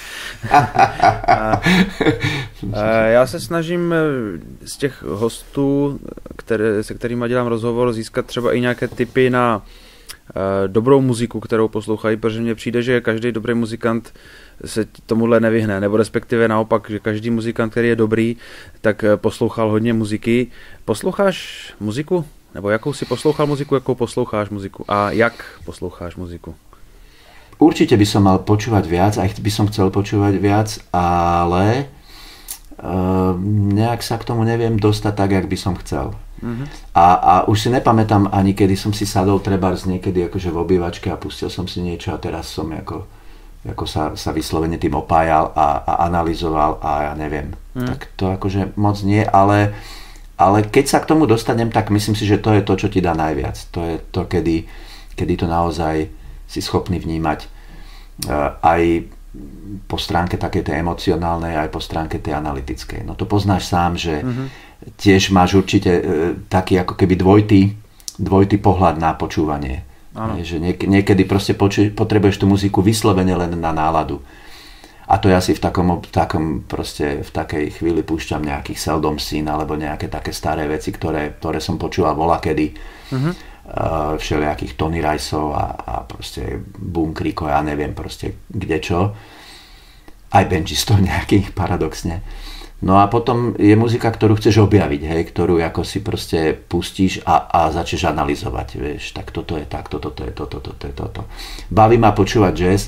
a, a já se snažím z těch hostů, které, se kterými dělám rozhovor, získat třeba i nějaké tipy na uh, dobrou muziku, kterou poslouchají, protože mně přijde, že každý dobrý muzikant se tomuhle nevyhne, nebo respektive naopak, že každý muzikant, který je dobrý, tak poslouchal hodně muziky. Posloucháš muziku? Nebo jakou si poslouchal muziku, jakou posloucháš muziku? A jak posloucháš muziku? Určite by som mal počúvať viac, aj by som chcel počúvať viac, ale uh, nejak sa k tomu neviem dostať tak, jak by som chcel. Uh-huh. A, a už si nepamätám ani, kedy som si sadol trebárs niekedy akože v obývačke a pustil som si niečo a teraz som ako ako sa, sa vyslovene tým opájal a, a analyzoval a ja neviem. Hmm. Tak to akože moc nie, ale, ale keď sa k tomu dostanem, tak myslím si, že to je to, čo ti dá najviac. To je to, kedy, kedy to naozaj si schopný vnímať uh, aj po stránke takej tej emocionálnej, aj po stránke tej analytickej. No to poznáš sám, že hmm. tiež máš určite uh, taký ako keby dvojitý, dvojitý pohľad na počúvanie. Je, že niek- niekedy proste poču- potrebuješ tú muziku vyslovene len na náladu. A to ja si v takom, v takom proste v takej chvíli púšťam nejakých Seldom Sin alebo nejaké také staré veci, ktoré, ktoré som počúval volakedy. Uh-huh. Uh, všelijakých Tony Riceov a, a proste Boom Creekov, ja neviem proste kde čo. Aj Benjistov nejakých paradoxne. No a potom je muzika, ktorú chceš objaviť, hej, ktorú ako si proste pustíš a, a začneš analyzovať, vieš, tak toto je takto, toto je toto, toto je toto. Baví ma počúvať jazz,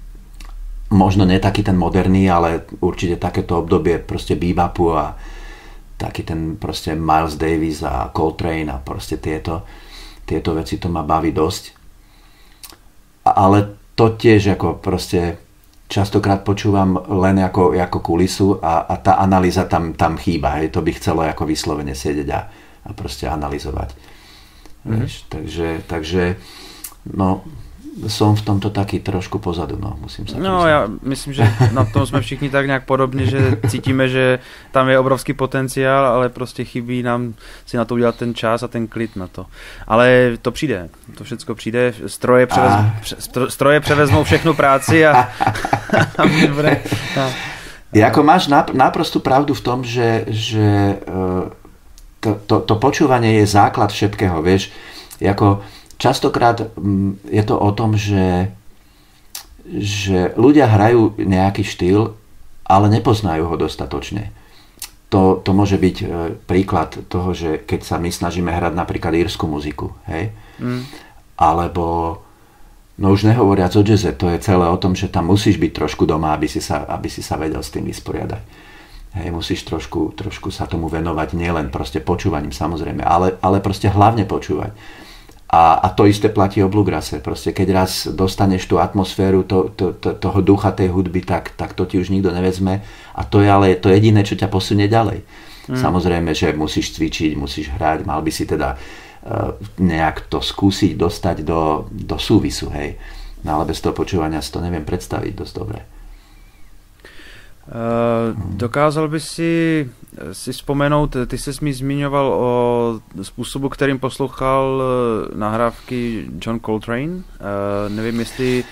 možno nie taký ten moderný, ale určite takéto obdobie proste bebopu a taký ten proste Miles Davis a Coltrane a proste tieto, tieto veci, to ma baví dosť. Ale to tiež ako proste častokrát počúvam len ako, ako kulisu a, a tá analýza tam, tam chýba. Hej. To by chcelo ako vyslovene sedieť a, a proste analyzovať. Mm-hmm. Vieš, takže, takže no, som v tomto taký trošku pozadu. No, musím sa no já myslím, že na tom jsme všichni tak nějak podobně, že cítíme, že tam je obrovský potenciál, ale prostě chybí nám si na to udělat ten čas a ten klid na to. Ale to přijde, to všechno přijde, stroje, převez, a... stroje převezmou všechnu práci a, a bude... A... Jako máš náprostu pravdu v tom, že, že to, to, to počúvanie je základ všetkého, vieš, jako častokrát je to o tom, že, že ľudia hrajú nejaký štýl, ale nepoznajú ho dostatočne. To, to môže byť príklad toho, že keď sa my snažíme hrať napríklad írsku muziku, hej? Mm. Alebo, no už nehovoriac o jazze, to je celé o tom, že tam musíš byť trošku doma, aby si sa, aby si sa vedel s tým vysporiadať. Hej, musíš trošku, trošku sa tomu venovať, nielen proste počúvaním samozrejme, ale, ale proste hlavne počúvať. A, a to isté platí o bluegrase. Proste keď raz dostaneš tú atmosféru to, to, to, toho ducha tej hudby, tak, tak to ti už nikto nevezme. A to je ale to jediné, čo ťa posunie ďalej. Mm. Samozrejme, že musíš cvičiť, musíš hrať, mal by si teda uh, nejak to skúsiť dostať do, do súvisu, hej. No ale bez toho počúvania si to neviem predstaviť dosť dobre. Uh, dokázal by si si vzpomenout, ty jsi mi zmiňoval o způsobu, kterým poslouchal nahrávky John Coltrane. Uh, nevím, jestli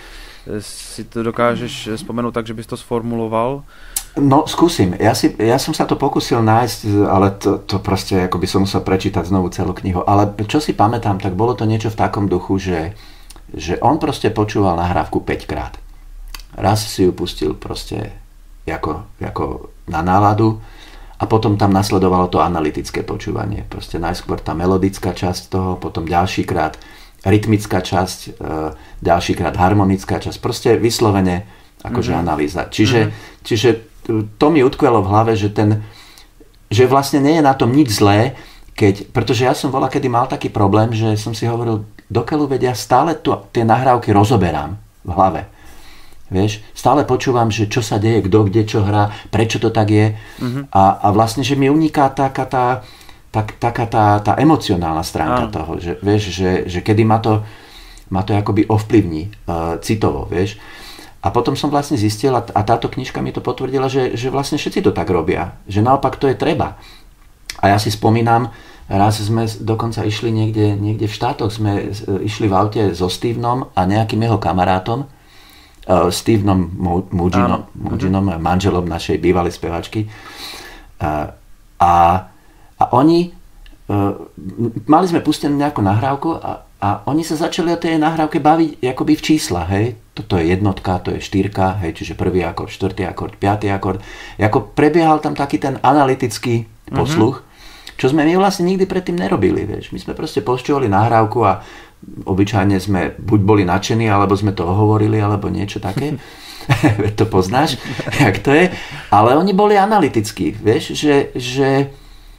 si to dokážeš vzpomenout tak, že bys to sformuloval. No, skúsim. Ja, si, ja som sa to pokusil nájsť, ale to, to proste, ako by som musel prečítať znovu celú knihu. Ale čo si pamätám, tak bolo to niečo v takom duchu, že, že on proste počúval nahrávku päť krát. Raz si ju pustil proste ako, ako na náladu a potom tam nasledovalo to analytické počúvanie. Proste najskôr tá melodická časť toho, potom ďalšíkrát rytmická časť, ďalšíkrát harmonická časť. Proste vyslovene akože mm-hmm. analýza. Čiže, mm-hmm. čiže to mi utkvelo v hlave, že ten, že vlastne nie je na tom nič zlé, keď, pretože ja som bola, kedy mal taký problém, že som si hovoril, dokeľu vedia, stále tu, tie nahrávky rozoberám v hlave. Vieš, stále počúvam, že čo sa deje, kto kde čo hrá, prečo to tak je. Mm-hmm. A, a vlastne, že mi uniká taká tá, tak, taká tá, tá emocionálna stránka ah. toho, že, vieš, že, že kedy ma to, ma to akoby ovplyvní uh, citovo, vieš. A potom som vlastne zistil, a táto knižka mi to potvrdila, že, že vlastne všetci to tak robia. Že naopak to je treba. A ja si spomínam, raz sme dokonca išli niekde, niekde v štátoch, sme išli v aute so Stevenom a nejakým jeho kamarátom, uh, Stevenom Muginom, Muginom, manželom našej bývalej spevačky. Uh, a, a oni, uh, mali sme pustenú nejakú nahrávku a A oni sa začali o tej nahrávke baviť akoby v čísla, hej. Toto je jednotka, to je štyrka, hej, čiže prvý akord, štvrtý akord, piatý akord. Ako prebiehal tam taký ten analytický posluch, mm-hmm. čo sme my vlastne nikdy predtým nerobili, vieš. My sme proste počúvali nahrávku a obyčajne sme buď boli nadšení, alebo sme to ohovorili, alebo niečo také. To poznáš, jak to je. Ale oni boli analytickí, vieš, že... že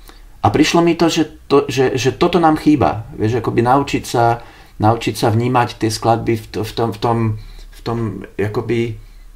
a prišlo mi to, že, to že, že toto nám chýba. Vieš, akoby naučiť sa, naučiť sa vnímať tie skladby v, to, v tom, v tom, v tom akoby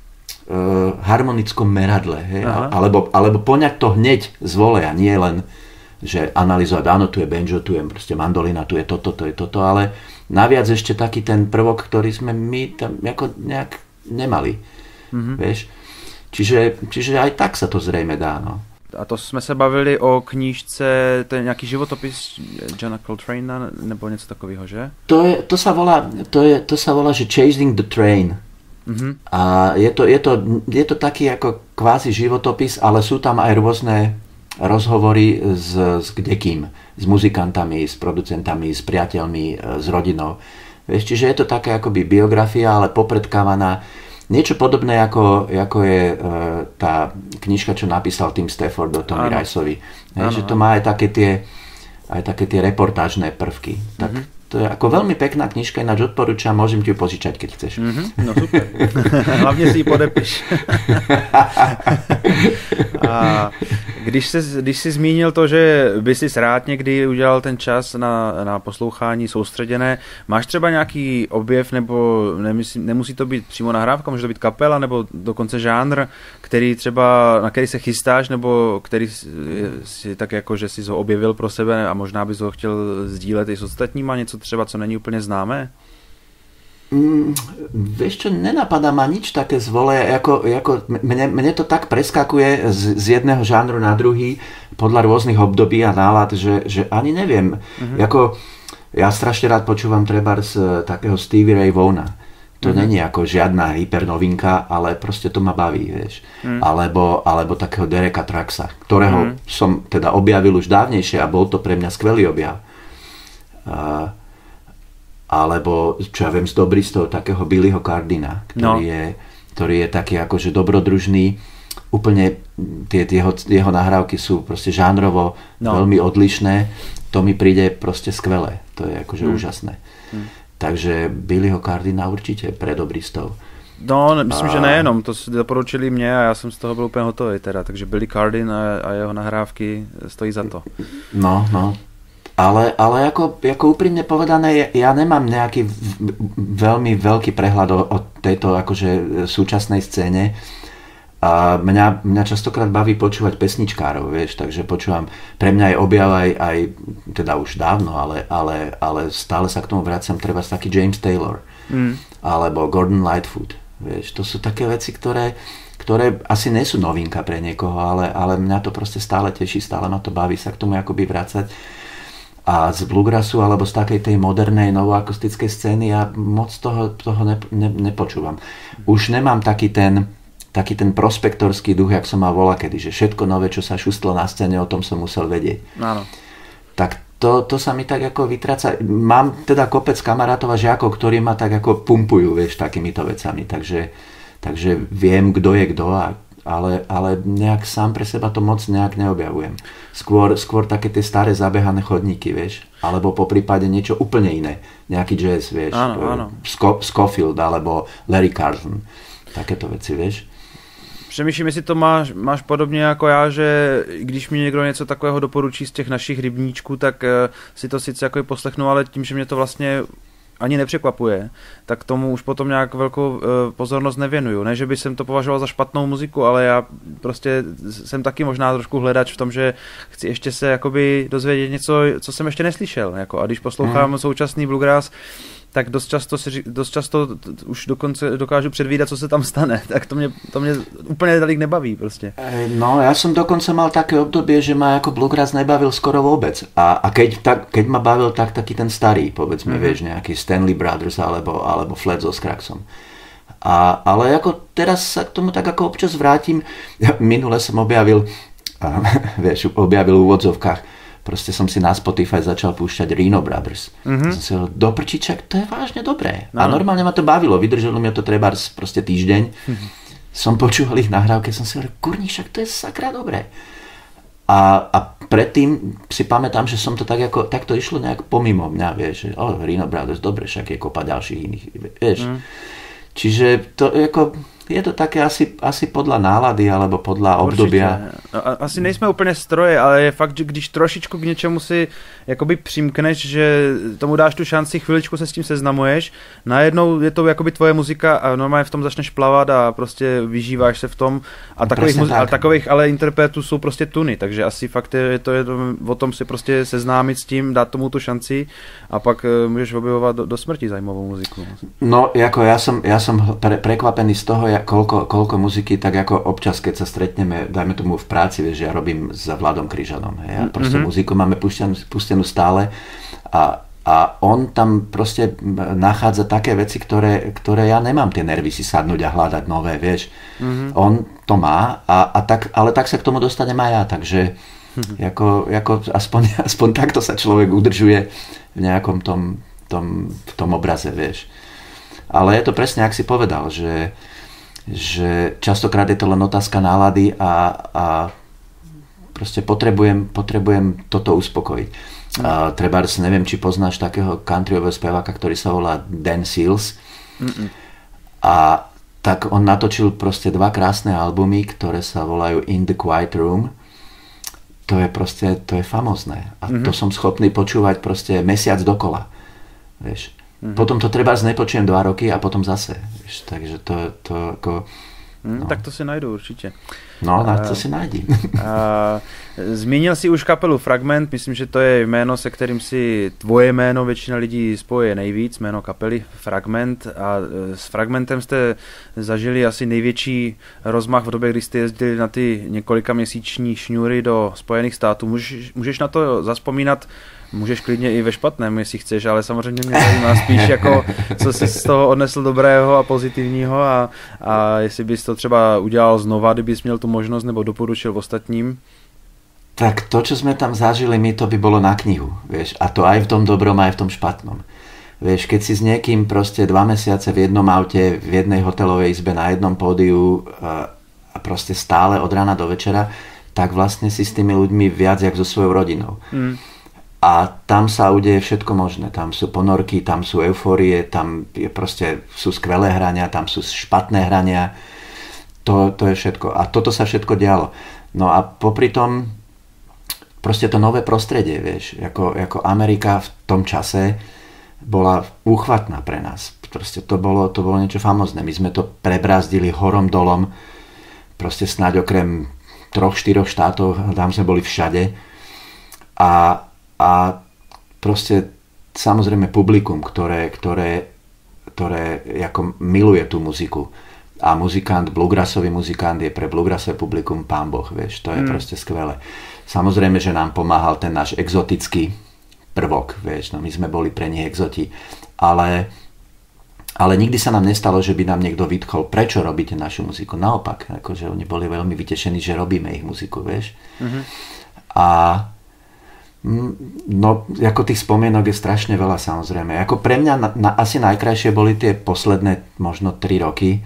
uh, harmonickom meradle. Hej? Alebo, alebo poňať to hneď z voleja, nie len, že analyzovať, áno, tu je banjo, tu je proste mandolina, tu je toto, to je toto, ale naviac ešte taký ten prvok, ktorý sme my tam ako nejak nemali. Mm-hmm. Vieš? Čiže, čiže aj tak sa to zrejme dá, no. A to jsme se bavili o knížce, to je nějaký životopis Johna Coltrana, nebo něco takového, že? To, je, to, sa volá, to, je, to sa volá, že Chasing the Train. Mm-hmm. A je to, je, to, je to taký ako kvázi životopis, ale sú tam aj rôzne rozhovory s, s kdekým. S muzikantami, s producentami, s priateľmi, s rodinou. Vieš, čiže je to taká akoby biografia, ale popredkávaná. Niečo podobné, ako, ako je e, tá knižka, čo napísal Tim Stafford o Tommy Riceovi. Že to má aj také tie, aj také tie reportážne prvky. Tak mm-hmm. to je ako veľmi pekná knižka, ináč odporúčam, môžem ti ju požičať, keď chceš. Mm-hmm. No super. Hlavne si ji podepiš. A když jsi, když jsi zmínil to, že by si rád někdy udělal ten čas na, na poslouchání soustředěné, máš třeba nějaký objev, nebo nemusí, nemusí to být přímo nahrávka, může to být kapela, nebo dokonce žánr, který třeba, na který se chystáš, nebo který si tak jako, že jsi ho objevil pro sebe a možná bys ho chtěl sdílet i s ostatníma, něco třeba, co není úplně známé? Mm, vieš čo, nenapadá ma nič také zvole, ako, ako mne, mne to tak preskakuje z, z jedného žánru na druhý podľa rôznych období a nálad, že, že ani neviem. Mm-hmm. Ako, ja strašne rád počúvam trebárs takého Stevie Ray Vaughna. To mm-hmm. není ako žiadna hypernovinka, ale proste to ma baví, vieš. Mm. Alebo, alebo takého Dereka Trucksa, ktorého mm. som teda objavil už dávnejšie a bol to pre mňa skvelý objav. Uh, alebo, čo ja viem, z dobristov takého Billyho Cardina, ktorý, no. je, ktorý je taký akože dobrodružný. Úplne tie, tie jeho, jeho nahrávky sú proste žánrovo no. veľmi odlišné. To mi príde proste skvelé. To je akože mm. úžasné. Mm. Takže Billyho Cardina určite pre dobristov. No, myslím, a... že nejenom. To si doporučili mě a já jsem z toho byl úplně hotový teda. Takže Billy Cardin a, a jeho nahrávky stojí za to. No, no. Ale, ale ako, ako úprimne povedané, ja nemám nejaký veľmi veľký prehľad o, o tejto akože súčasnej scéne. A mňa, mňa častokrát baví počúvať pesničkárov, vieš, takže počúvam, pre mňa je objav aj, aj teda už dávno, ale, ale, ale stále sa k tomu vraciam, treba taký James Taylor, mm. alebo Gordon Lightfoot, vieš, to sú také veci, ktoré, ktoré asi nie sú novinka pre niekoho, ale, ale mňa to proste stále teší, stále ma to baví sa k tomu akoby vracať. A z bluegrassu alebo z takej tej modernej novoakustickej scény ja moc toho, toho ne, ne, nepočúvam. Už nemám taký ten taký ten prospektorský duch, jak som mal volakedy, že všetko nové, čo sa šustlo na scéne, o tom som musel vedieť. Áno. Tak to, to sa mi tak ako vytráca. Mám teda kopec kamarátov a žiakov, ktorí ma tak ako pumpujú, vieš, takýmito vecami. Takže, takže viem, kto je kto, a, ale, ale nejak sám pre seba to moc nejak neobjavujem. Skôr, skôr také tie staré zabehané chodníky, vieš, alebo po prípade niečo úplne iné. Nejaký jazz, vieš. Áno, áno. Sco- Scofield alebo Larry Carlton. Takéto veci, vieš. Přemýšlím, jestli to máš, máš podobně jako já, že když mi někdo něco takového doporučí z těch našich rybníčků, tak uh, si to sice jako poslechnu, ale tím, že mě to vlastně ani nepřekvapuje, tak tomu už potom nějak velkou uh, pozornost nevěnuju. Ne, že by jsem to považoval za špatnou muziku, ale já prostě jsem taky možná trošku hledač v tom, že chci ještě se jakoby dozvědět něco, co jsem ještě neslyšel. Jako, a když poslouchám mm. současný bluegrass, tak dost často, si, dost často už dokonce dokážu předvídat, co se tam stane. Tak to mě, to mě úplně tolik nebaví prostě. No, ja som dokonca mal také obdobie, že ma ako bluegrass nebavil skoro vôbec. A, a keď, tak, keď ma bavil, tak taký ten starý, povedzme, mm-hmm. vieš, nejaký Stanley Brothers alebo, alebo Flat so Scraxom. A, ale ako teraz sa k tomu tak ako občas vrátim. Ja minule som objavil, a, vieš, objavil v úvodzovkách, proste som si na Spotify začal púšťať Reno Brothers. Mm-hmm. Som si hovoril, do prčiček, to je vážne dobré. No. A normálne ma to bavilo, vydržalo mi to trebárs proste týždeň. Mm-hmm. Som počúval ich nahrávke, som si hovoril, kurník, však to je sakra dobré. A, a predtým si pamätám, že som to tak ako, tak to išlo nejak pomimo mňa, vieš, že oh, Reno Brothers, dobre, však je kopa ďalších iných, vieš. Mm. Čiže to ako... Je to také asi, asi podľa nálady alebo podľa obdobia. No, asi nejsme úplně stroje, ale je fakt, že když trošičku k něčemu si jakoby přimkneš, že tomu dáš tu šanci, chviličku se s tím seznamuješ, najednou je to jakoby tvoje muzika a normálně v tom začneš plavat a prostě vyžíváš se v tom. A takových, muzi- tak. a takových ale interpretů jsou prostě tuny, takže asi fakt je to, je to o tom si prostě seznámit s tím, dát tomu tu šanci a pak můžeš objevovat do, do smrti zajímavou muziku. No, jako ja som, ja som pre, prekvapený z toho, Koľko, koľko muziky, tak ako občas, keď sa stretneme, dajme tomu v práci, vieš, ja robím s Vladom Kryžanom. Ja proste mm-hmm. muziku máme pustenú, pustenú stále a, a on tam proste nachádza také veci, ktoré, ktoré ja nemám tie nervy si sadnúť a hľadať nové, vieš. Mm-hmm. On to má, a, a tak, ale tak sa k tomu dostanem aj ja, takže mm-hmm. ako, ako aspoň, aspoň takto sa človek udržuje v nejakom tom, tom, v tom obraze, vieš. Ale je to presne, ak si povedal, že že častokrát je to len otázka nálady a, a proste potrebujem, potrebujem toto uspokojiť. Mm. A trebárs, neviem, či poznáš takého countryového speváka, ktorý sa volá Dan Seals. Mm-mm. A tak on natočil proste dva krásne albumy, ktoré sa volajú In the Quiet Room. To je proste, to je famózne. A mm-hmm. to som schopný počúvať proste mesiac dokola. Vieš. Mm-hmm. Potom to trebárs nepočujem dva roky a potom zase. Víš, takže to, to ako... No. Hmm, tak to si najdu určitě. No, na to si najdi. Zmínil si už kapelu Fragment, myslím, že to je jméno, se kterým si tvoje jméno většina lidí spoje nejvíc, jméno kapely Fragment, a s Fragmentem jste zažili asi největší rozmach v době, kdy jste jezdili na ty několika měsíční šňůry do Spojených států. Můžeš, můžeš na to zazpomínat? Můžeš klidně i ve špatném, jestli chceš, ale samozřejmě mě zajímá spíš, jako, co jsi z toho odnesl dobrého a pozitivního a, a jestli bys to třeba udělal znova, kdybys měl tu možnosť, nebo doporučil ostatním? Tak to, čo sme tam zažili my, to by bolo na knihu, vieš, a to aj v tom dobrom, aj v tom špatnom. Vieš, keď si s niekým proste dva mesiace v jednom aute, v jednej hotelovej izbe, na jednom pódiu a proste stále od rána do večera, tak vlastne si s tými ľuďmi viac jak so svojou rodinou. Mm. A tam sa udeje všetko možné. Tam sú ponorky, tam sú eufórie, tam je proste, sú skvelé hrania, tam sú špatné hrania. To, to je všetko. A toto sa všetko dialo. No a popri tom proste to nové prostredie, vieš, ako, ako Amerika v tom čase bola úchvatná pre nás. Proste to bolo, to bolo niečo famózne. My sme to prebrázdili horom dolom. proste snáď okrem troch, štyroch štátov, tam sme boli všade. A, a proste samozrejme publikum, ktoré, ktoré, ktoré ako miluje tú muziku. A muzikant, bluegrassový muzikant je pre bluegrassové publikum pán Boh, vieš, to je mm. proste skvelé. Samozrejme, že nám pomáhal ten náš exotický prvok, vieš, no my sme boli pre nich exoti, ale, ale nikdy sa nám nestalo, že by nám niekto vytkol, prečo robíte našu muziku. Naopak, akože oni boli veľmi vytešení, že robíme ich muziku, vieš. Mm-hmm. A no, ako tých spomienok je strašne veľa, samozrejme. Ako pre mňa na, na, asi najkrajšie boli tie posledné možno tri roky,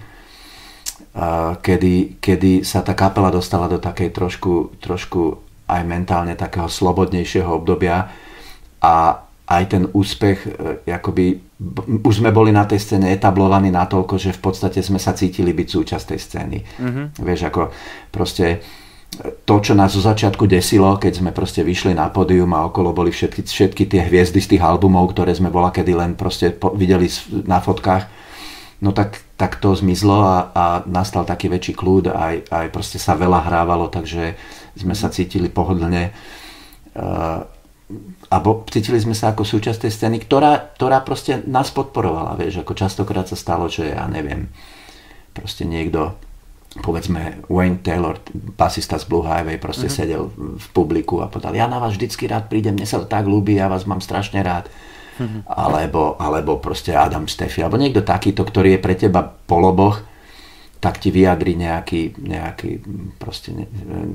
Kedy, kedy sa tá kapela dostala do takej trošku, trošku aj mentálne takého slobodnejšieho obdobia a aj ten úspech, akoby, už sme boli na tej scéne etablovaní natoľko, že v podstate sme sa cítili byť súčasť tej scény. Mm-hmm. Vieš, ako proste to, čo nás zo začiatku desilo, keď sme proste vyšli na pódium a okolo boli všetky, všetky tie hviezdy z tých albumov, ktoré sme bola kedy len proste videli na fotkách, no tak, tak to zmizlo a, a nastal taký väčší kľud, aj, aj proste sa veľa hrávalo, takže sme sa cítili pohodlne uh, a bo, cítili sme sa ako súčasť tej scény, ktorá, ktorá proste nás podporovala, vieš, ako častokrát sa stalo, že ja neviem, proste niekto, povedzme Wayne Taylor, basista z Blue Highway, proste uh-huh. sedel v publiku a povedal, ja na vás vždycky rád prídem, mne sa to tak ľúbi, ja vás mám strašne rád. Alebo, alebo proste Adam Steffi, alebo niekto takýto, ktorý je pre teba poloboh, tak ti vyjadri nejaký, nejaký proste ne,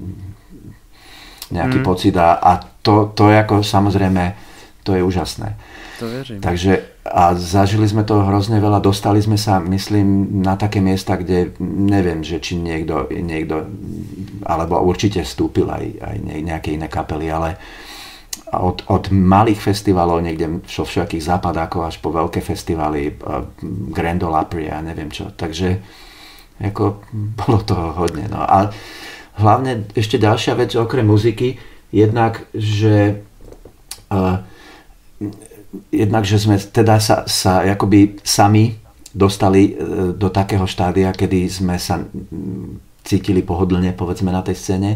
nejaký mm. pocit a, a to, to je ako samozrejme, to je úžasné. To verím. Takže a zažili sme toho hrozne veľa, dostali sme sa, myslím, na také miesta, kde neviem, že či niekto, niekto alebo určite vstúpil aj, aj nejaké iné kapely, ale Od, od malých festivalov niekde vo všakých západákov až po veľké festivaly, Grand Ole Opry a neviem čo. Takže ako, bolo toho hodne. No. A hlavne ešte ďalšia vec okrem muziky, jednak, že uh, jednak, že sme teda sa, sa akoby sami dostali uh, do takého štádia, kedy sme sa cítili pohodlne, povedzme, na tej scéne.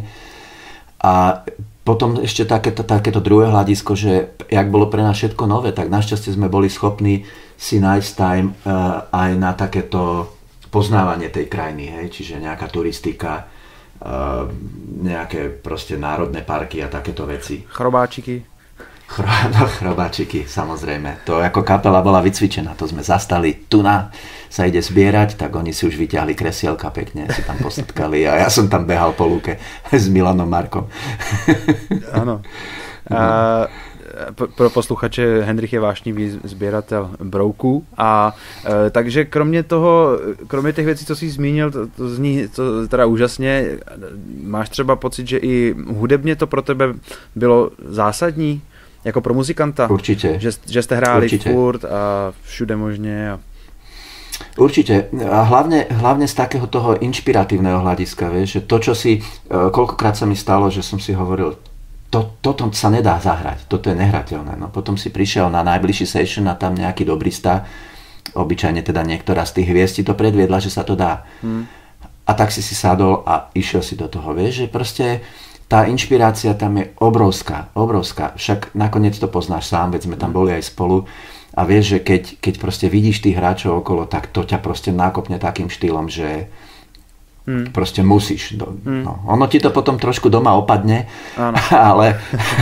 A potom ešte takéto, takéto druhé hľadisko, že jak bolo pre nás všetko nové, tak našťastie sme boli schopní si nájsť time uh, aj na takéto poznávanie tej krajiny, hej? Čiže nejaká turistika, uh, nejaké proste národné parky a takéto veci. Chrobáčiky. Chro, no, chrobáčiky, samozrejme. To ako kapela bola vycvičená, to sme zastali. Tu na sa ide zbierať, tak oni si už vyťahli kresielka pekne, si tam posadkali a ja som tam behal po lúke s Milanom Markom. Áno. A pro posluchače, Hendrich je vášnivý sběratel brouků a e, takže kromě toho, kromě těch věcí, co jsi zmínil, to, to zní to teda úžasně, máš třeba pocit, že i hudebně to pro tebe bylo zásadní? Jako pro muzikanta? Určite. Že, že ste hráli Určite. furt a všude možne? A... Určite. A hlavne, hlavne z takého toho inšpiratívneho hľadiska, vieš, že to, čo si, koľkokrát sa mi stalo, že som si hovoril, to, toto sa nedá zahrať, toto je nehrateľné. No, potom si prišiel na najbližší session a tam nejaký dobrista, obyčajne teda niektorá z tých hviezd ti to predviedla, že sa to dá. Hmm. A tak si si sadol a išiel si do toho, vieš, že proste tá inšpirácia tam je obrovská, obrovská. Však nakoniec to poznáš sám, veď sme tam boli aj spolu. A vieš, že keď, keď proste vidíš tých hráčov okolo, tak to ťa proste nákopne takým štýlom, že hmm. proste musíš. Hmm. No, ono ti to potom trošku doma opadne, áno. ale...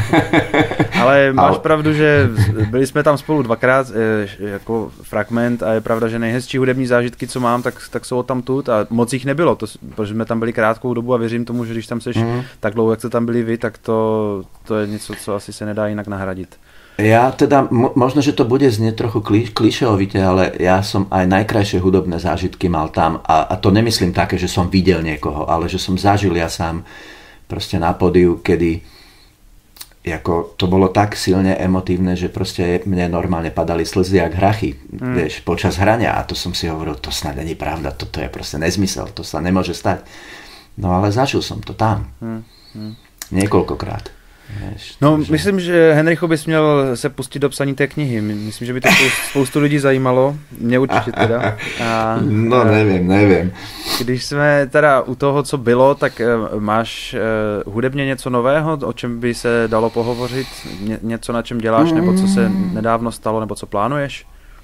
ale máš ale... pravdu, že byli jsme tam spolu dvakrát jako fragment a je pravda, že nejhezčí hudební zážitky, co mám, tak, tak jsou tam tut a moc jich nebylo, to, protože jsme tam byli krátkou dobu a věřím tomu, že když tam seš hmm. tak dlouho, jak jste tam byli vy, tak to, to je něco, co asi se nedá jinak nahradit. Ja teda, možno, že to bude znieť trochu klišeovite, ale ja som aj najkrajšie hudobné zážitky mal tam a, a to nemyslím také, že som videl niekoho, ale že som zažil ja sám proste na pódiu, kedy ako, to bolo tak silne emotívne, že proste mne normálne padali slzy jak hrachy, mm. vieš, počas hrania a to som si hovoril, to snad není pravda, toto je proste nezmysel, to sa nemôže stať. No ale zažil som to tam. Mm. Mm. Niekoľkokrát. Vieš, No, takže... myslím, že Henricho bys měl se pustit do psaní té knihy. Myslím, že by to spoustu, spoustu lidí zajímalo. Mě určitě teda. A, no, nevím, nevím. Když jsme teda u toho, co bylo, tak máš uh, hudebně něco nového, o čem by se dalo pohovořit? Ně, něco, na čem děláš, nebo co se nedávno stalo, nebo co plánuješ?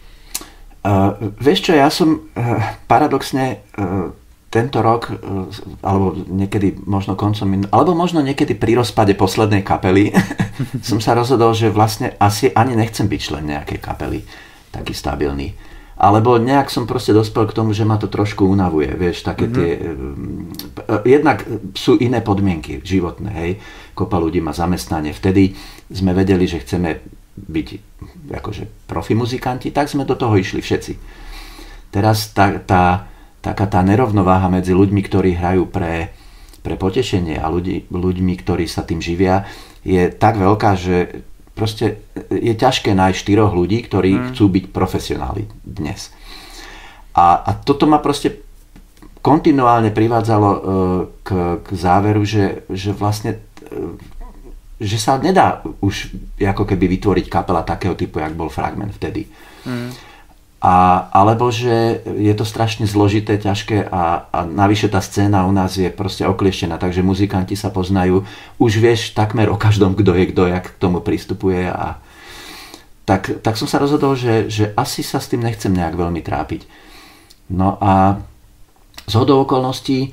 Uh, vieš čo, ja som uh, paradoxne uh, tento rok, uh, alebo niekedy možno koncom, alebo možno niekedy pri rozpade poslednej kapely som sa rozhodol, že vlastne asi ani nechcem byť člen nejakej kapely, taký stabilný. Alebo nejak som proste dospel k tomu, že ma to trošku unavuje, vieš, také mm-hmm. tie... Uh, jednak sú iné podmienky životné, hej, kopa ľudí má zamestnanie. Vtedy sme vedeli, že chceme byť akože profi muzikanti, tak sme do toho išli všetci. Teraz tá, tá, taká tá nerovnováha medzi ľuďmi, ktorí hrajú pre, pre potešenie a ľudí, ľuďmi, ktorí sa tým živia, je tak veľká, že proste je ťažké nájsť štyroch ľudí, ktorí hmm. chcú byť profesionáli dnes. A, a toto ma proste kontinuálne privádzalo uh, k, k záveru, že, že vlastne uh, že sa nedá už ako keby vytvoriť kapela takého typu, jak bol Fragment vtedy. Mm. A, alebo že je to strašne zložité, ťažké a, a navyše tá scéna u nás je proste oklieštená, takže muzikanti sa poznajú. Už vieš takmer o každom, kto je kto, jak k tomu pristupuje. A tak, tak som sa rozhodol, že, že asi sa s tým nechcem nejak veľmi trápiť. No a zhodou okolností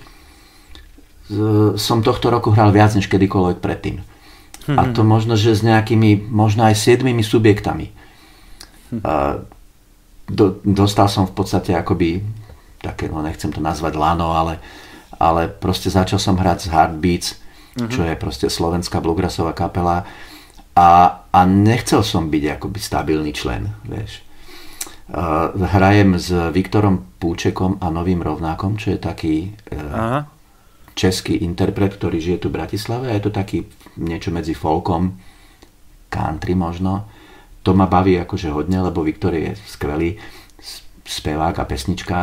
som tohto roku hral viac než kedykoľvek predtým. A to možno, že s nejakými, možno aj siedmimi subjektami. A do, dostal som v podstate akoby, také, no nechcem to nazvať lano, ale, ale proste začal som hrať z Heartbeats, uh-huh. čo je proste slovenská bluegrassová kapela a, a nechcel som byť akoby stabilný člen, vieš. A hrajem s Viktorom Púčekom a Novým Rovnákom, čo je taký... Aha. český interpret, ktorý žije tu v Bratislave a je to taký niečo medzi folkom, country možno. To ma baví akože hodne, lebo Viktor je skvelý spevák a pesničkár.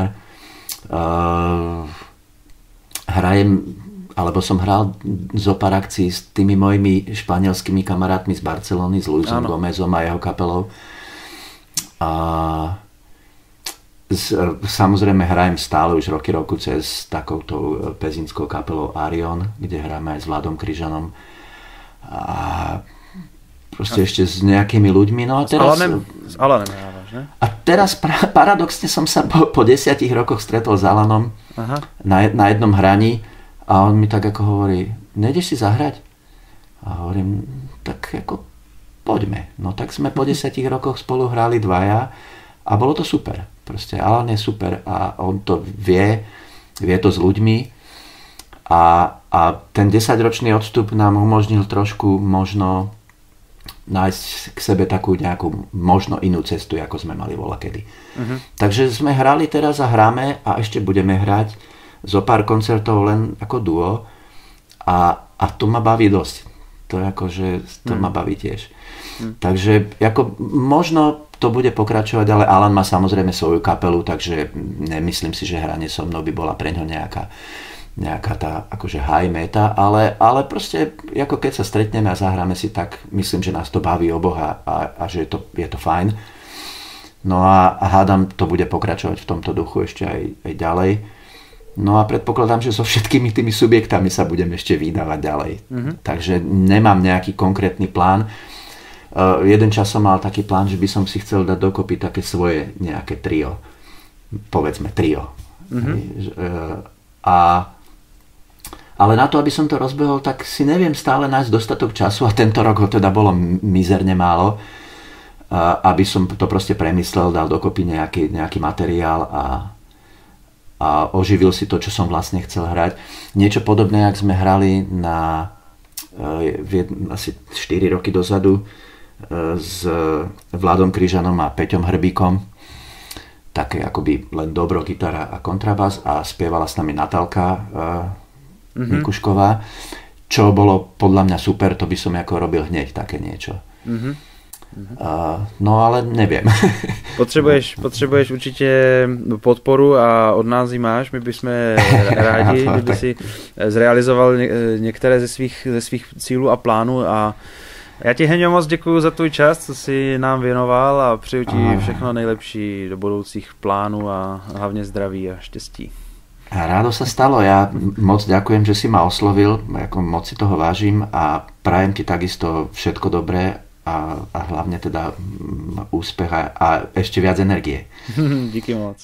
Uh, hrajem, alebo som hral zo pár akcií s tými mojimi španielskými kamarátmi z Barcelony, s Luisom Gomezom a jeho kapelou. A samozrejme hrajem stále už roky roku cez takouto pezinskou kapelou Arion, kde hráme aj s Vladom Kryžanom a proste a ešte s nejakými ľuďmi. No a teraz, s Alanem, s Alanem hrávaš, ne? A teraz pra, paradoxne som sa po, po desiatich rokoch stretol s Alanom Aha. Na, na jednom hraní a on mi tak ako hovorí, nejdeš si zahrať? A hovorím, tak ako poďme. No tak sme po desiatich rokoch spolu hrali dvaja a bolo to super. Proste Alan je super a on to vie, vie to s ľuďmi a, a ten desaťročný odstup nám umožnil trošku možno nájsť k sebe takú nejakú možno inú cestu, ako sme mali voľakedy. Uh-huh. Takže sme hrali teraz a hráme a ešte budeme hrať zo pár koncertov len ako duo a, a to ma baví dosť. To akože, to uh-huh. ma baví tiež. Uh-huh. Takže ako možno to bude pokračovať, ale Alan má samozrejme svoju kapelu, takže nemyslím si, že hranie so mnou by bola pre ňo nejaká, nejaká tá akože high meta, ale, ale proste ako keď sa stretneme a zahráme si, tak myslím, že nás to baví oboha a, a že je to, je to fajn. No a, a hádam, to bude pokračovať v tomto duchu ešte aj, aj ďalej. No a predpokladám, že so všetkými tými subjektami sa budem ešte vydávať ďalej. Mm-hmm. Takže nemám nejaký konkrétny plán. Uh, jeden čas som mal taký plán, že by som si chcel dať dokopy také svoje nejaké trio. Povedzme trio. Mm-hmm. Uh, a, ale na to, aby som to rozbehol, tak si neviem stále nájsť dostatok času a tento rok ho teda bolo mizerne málo, uh, aby som to proste premyslel, dal dokopy nejaký, nejaký materiál a, a oživil si to, čo som vlastne chcel hrať. Niečo podobné, jak sme hrali na uh, asi štyri roky dozadu s Vladom Kryžanom a Peťom Hrbíkom, také akoby len dobro, gitara a kontrabas a spievala s nami Natálka uh, mm-hmm. Mikušková, čo bolo podľa mňa super, to by som ako robil hneď také niečo. Mm-hmm. Uh, no ale nevím. Potřebuješ, potřebuješ určitě podporu a od nás ji máš, my bychom rádi, no, kdyby si zrealizoval ně, některé ze svých, ze svých cílů a plánů a já ti, Heňo, moc děkuju za tvůj čas, co jsi nám věnoval a přeju ti všechno nejlepší do budoucích plánů a hlavně zdraví a štěstí. A rádo sa stalo, ja moc ďakujem, že si ma oslovil, ako moc si toho vážim a prajem ti takisto všetko dobré a, a hlavne teda úspech a, a ešte viac energie. Díky moc.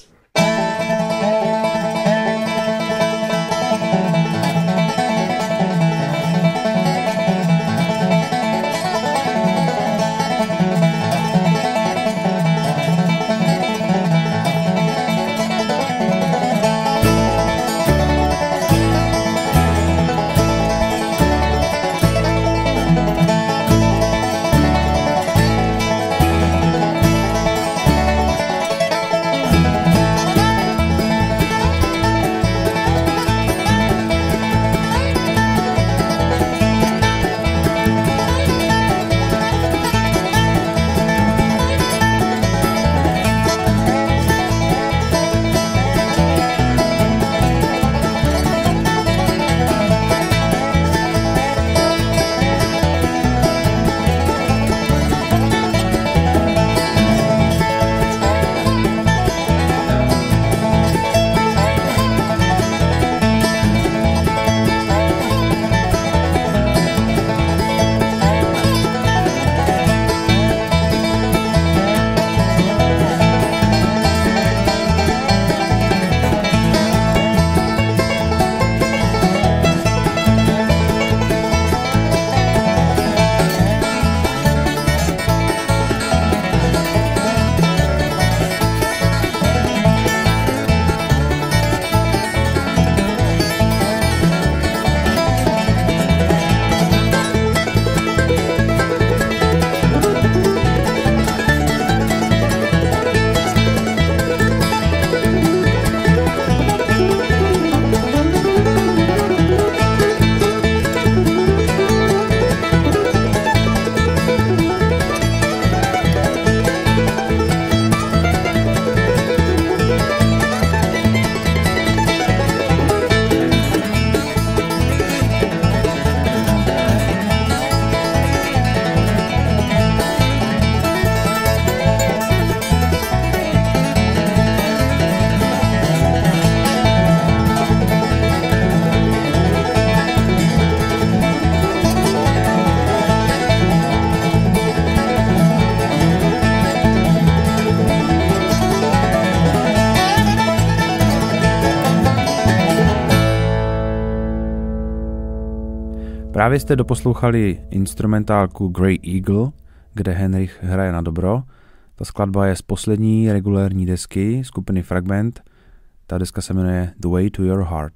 Právě jste doposlouchali instrumentálku Grey Eagle, kde Henrich hraje na dobro. Ta skladba je z poslední regulérní desky skupiny Fragment. Ta deska se jmenuje The Way to Your Heart.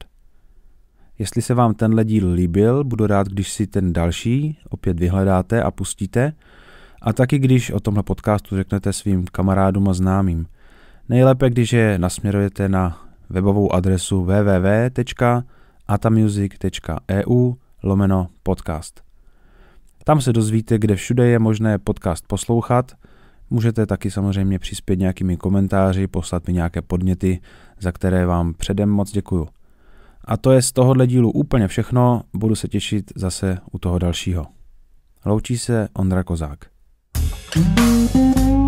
Jestli se vám tenhle díl líbil, budu rád, když si ten další opět vyhledáte a pustíte. A taky, když o tomhle podcastu řeknete svým kamarádům a známým. Nejlépe, když je nasměrujete na webovou adresu w w w tečka atamusic tečka e u lomeno podcast. Tam se dozvíte, kde všude je možné podcast poslouchat. Můžete taky samozřejmě přispět nějakými komentáři, poslat mi nějaké podněty, za které vám předem moc děkuju. A to je z tohohle dílu úplně všechno, budu se těšit zase u toho dalšího. Loučí se Ondra Kozák.